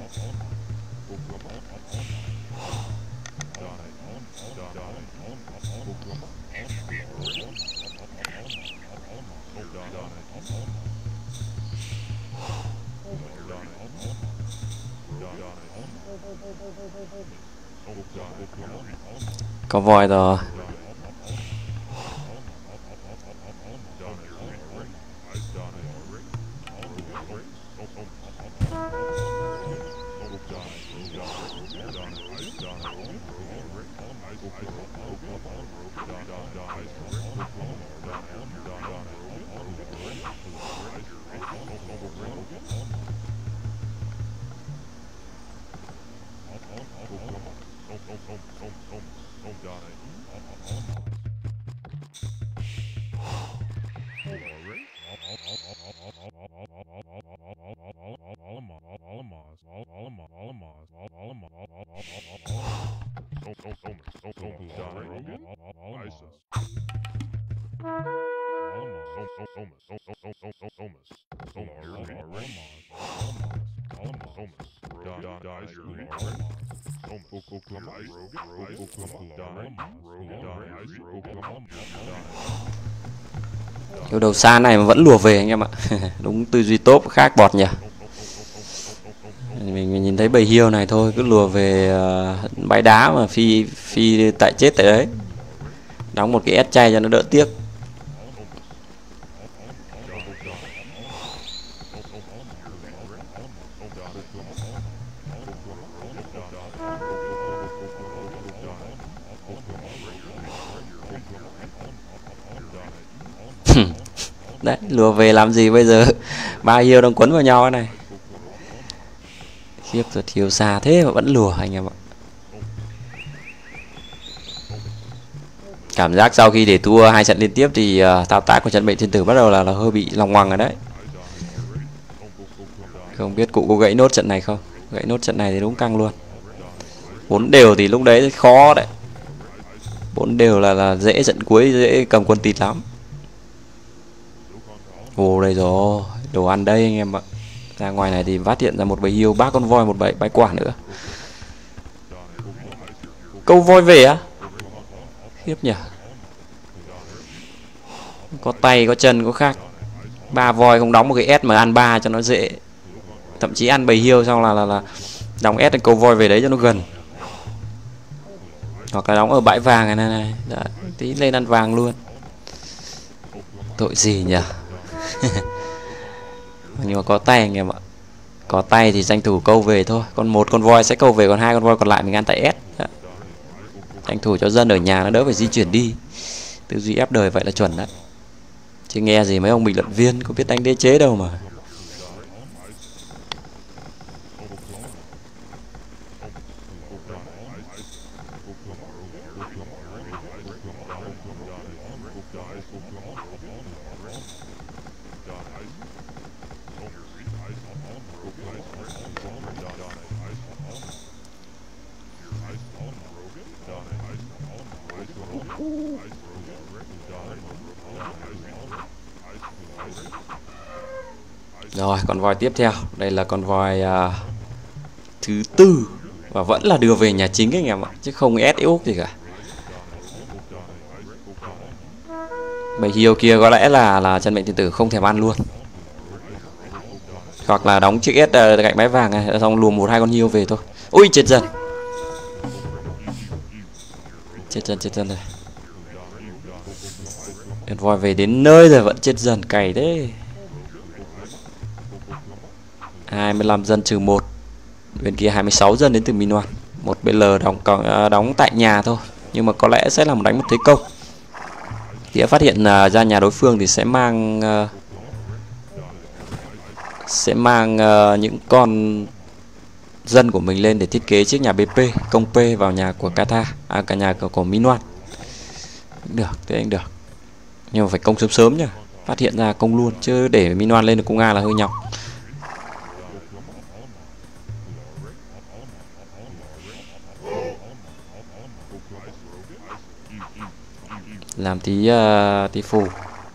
Có voi rồi. Cái đầu xa này mà vẫn lùa về anh em ạ. Đúng tư duy tốt khác bọt nhỉ. Mình nhìn thấy bầy hiêu này thôi cứ lùa về bãi đá mà phi tại chết tại đấy. Đóng một cái S chay cho nó đỡ tiếc. Đấy, lùa về làm gì bây giờ? Ba hiêu đang quấn vào nhau này. Khiếp rồi, thiếu xa thế mà vẫn lùa anh em ạ. Cảm giác sau khi để thua 2 trận liên tiếp thì thao tác của trận mệnh thiên tử bắt đầu là hơi bị lòng ngoằng rồi đấy. Không biết cụ có gãy nốt trận này không? Gãy nốt trận này thì đúng căng luôn. 4 đều thì lúc đấy khó đấy. 4 đều là dễ, trận cuối dễ cầm quân tịt lắm. Ồ đây rồi, đồ ăn đây anh em ạ. Ra ngoài này thì phát hiện ra một bầy hiêu, 3 con voi, một bãi quả nữa. Câu voi về á? Khiếp nhỉ. Có tay, có chân, có khác. 3 voi không đóng một cái S mà ăn 3 cho nó dễ. Thậm chí ăn bầy hiêu xong là đóng S câu voi về đấy cho nó gần. Hoặc là đóng ở bãi vàng này. Đấy, tí lên ăn vàng luôn. Tội gì nhỉ. Nhưng mà có tay anh em ạ. Có tay thì tranh thủ câu về thôi. Còn một con voi sẽ câu về, còn 2 con voi còn lại mình ăn tại S. Đấy. Tranh thủ cho dân ở nhà nó đỡ phải di chuyển đi. Tư duy ép đời vậy là chuẩn đấy. Chứ nghe gì mấy ông bình luận viên có biết đánh đế chế đâu mà. Rồi, con voi tiếp theo. Đây là con voi thứ 4. Và vẫn là đưa về nhà chính anh em ạ. Chứ không ép úp gì cả. Bầy hiêu kia có lẽ là chân mệnh thiên tử không thèm ăn luôn. Hoặc là đóng chiếc S cạnh bãi vàng này, xong luồn 1-2 con hiêu về thôi. Ui chết dần. chết dần rồi. Đen voi về đến nơi rồi vẫn chết dần, cày thế. 25 dân trừ 1. Bên kia 26 dân đến từ Minoan. Một BL đóng tại nhà thôi, nhưng mà có lẽ sẽ là một đánh một thế công. Tía phát hiện ra nhà đối phương thì sẽ mang những con dân của mình lên để thiết kế chiếc nhà BP, công P vào nhà của Kata, cả nhà của Minoan. Được, thế anh được. Nhưng mà phải công sớm sớm nhá. Phát hiện ra công luôn, chứ để Minoan lên được cung A là hơi nhọc. Làm tí phù.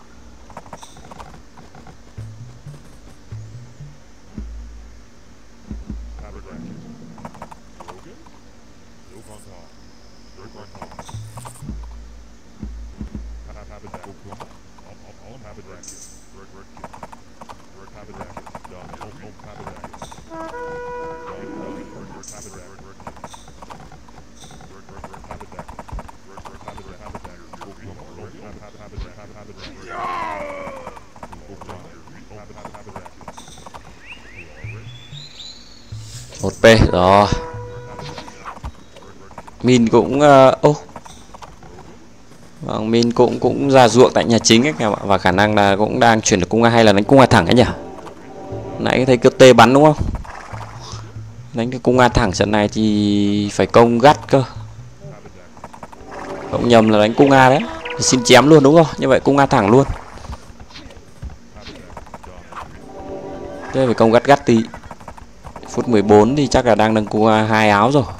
Một p rồi. Min cũng vâng, Min cũng ra ruộng tại nhà chính ấy, và khả năng là cũng đang chuyển được cung A, hay là đánh cung A thẳng ấy nhỉ? Nãy thấy cơ T bắn đúng không? Đánh cái cung A thẳng trận này thì phải công gắt cơ. Không nhầm là đánh cung A đấy. Xin chém luôn đúng không? Như vậy cung A thẳng luôn. Thế phải công gắt tí. Phút 14 thì chắc là đang nâng cung A 2 áo rồi.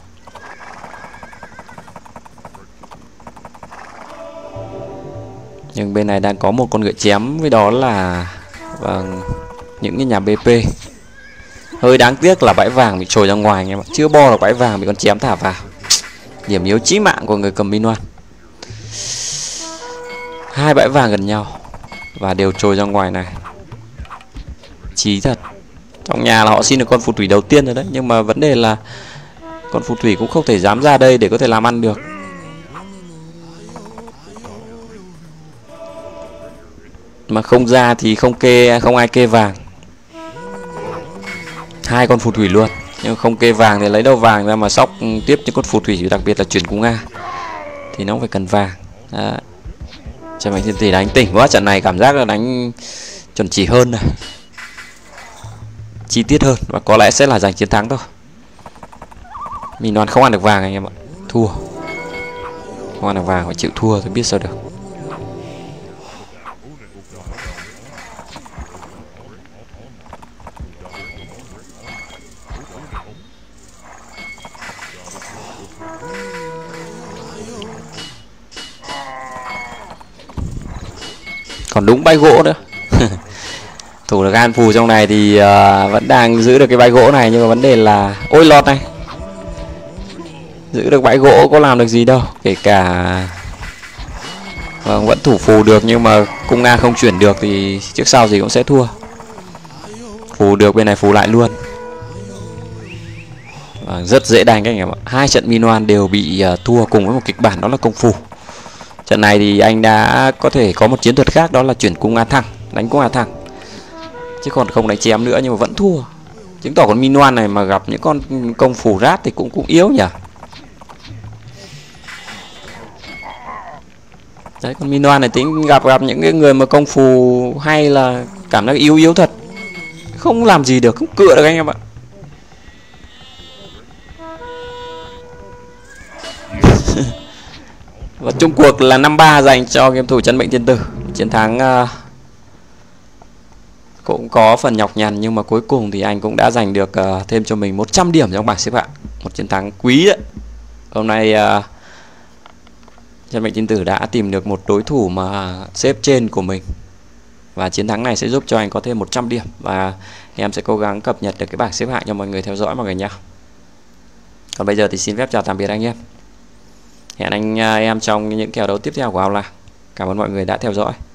Nhưng bên này đang có một con ngựa chém, với đó là những cái nhà BP. Hơi đáng tiếc là bãi vàng bị trồi ra ngoài anh em ạ. Chưa bo được bãi vàng bị con chém thả vào. Điểm yếu chí mạng của người cầm Minoan. 2 bãi vàng gần nhau và đều trồi ra ngoài này. Chí thật. Trong nhà là họ xin được con phù thủy đầu tiên rồi đấy, nhưng mà vấn đề là con phù thủy cũng không thể dám ra đây để có thể làm ăn được. Mà không ra thì không ai kê vàng. 2 con phù thủy luôn, nhưng không kê vàng thì lấy đâu vàng ra mà sóc tiếp những con phù thủy, đặc biệt là chuyển cung A thì nó phải cần vàng. Đấy. Trận Mạnh Thiên Tỷ đánh tỉnh quá, trận này cảm giác là đánh chuẩn chỉ hơn này, chi tiết hơn, và có lẽ sẽ là giành chiến thắng thôi. Minoan không ăn được vàng anh em ạ, thua. Không ăn được vàng phải chịu thua thì biết sao được. Còn đúng bãi gỗ nữa. Thủ được gan phù trong này thì vẫn đang giữ được cái bãi gỗ này, nhưng mà vấn đề là ôi lọt này. Giữ được bãi gỗ có làm được gì đâu, kể cả vẫn thủ phù được, nhưng mà cung A không chuyển được thì trước sau gì cũng sẽ thua. Phù được bên này phù lại luôn. Rất dễ đánh các anh em ạ. 2 trận Minoan đều bị thua cùng với một kịch bản, đó là công phù. Trận này thì anh đã có thể có một chiến thuật khác, đó là chuyển cung A thẳng, đánh cung A thẳng, chứ còn không đánh chém nữa, nhưng mà vẫn thua. Chứng tỏ con Minoan này mà gặp những con công phù rát thì cũng yếu nhỉ. Đấy, con Minoan này tính gặp những cái người mà công phù hay là cảm giác yếu thật, không làm gì được, không cựa được anh em ạ. Và chung cuộc là 5-3 dành cho game thủ Chân Mệnh Thiên Tử. Chiến thắng cũng có phần nhọc nhằn, nhưng mà cuối cùng thì anh cũng đã giành được thêm cho mình 100 điểm trong bảng xếp hạng. Một chiến thắng quý đấy. Hôm nay Chân Mệnh Thiên Tử đã tìm được một đối thủ mà xếp trên của mình, và chiến thắng này sẽ giúp cho anh có thêm 100 điểm. Và em sẽ cố gắng cập nhật được cái bảng xếp hạng cho mọi người theo dõi mọi người nhé. Còn bây giờ thì xin phép chào tạm biệt anh em. Hẹn anh em trong những kèo đấu tiếp theo của Ao La. Cảm ơn mọi người đã theo dõi.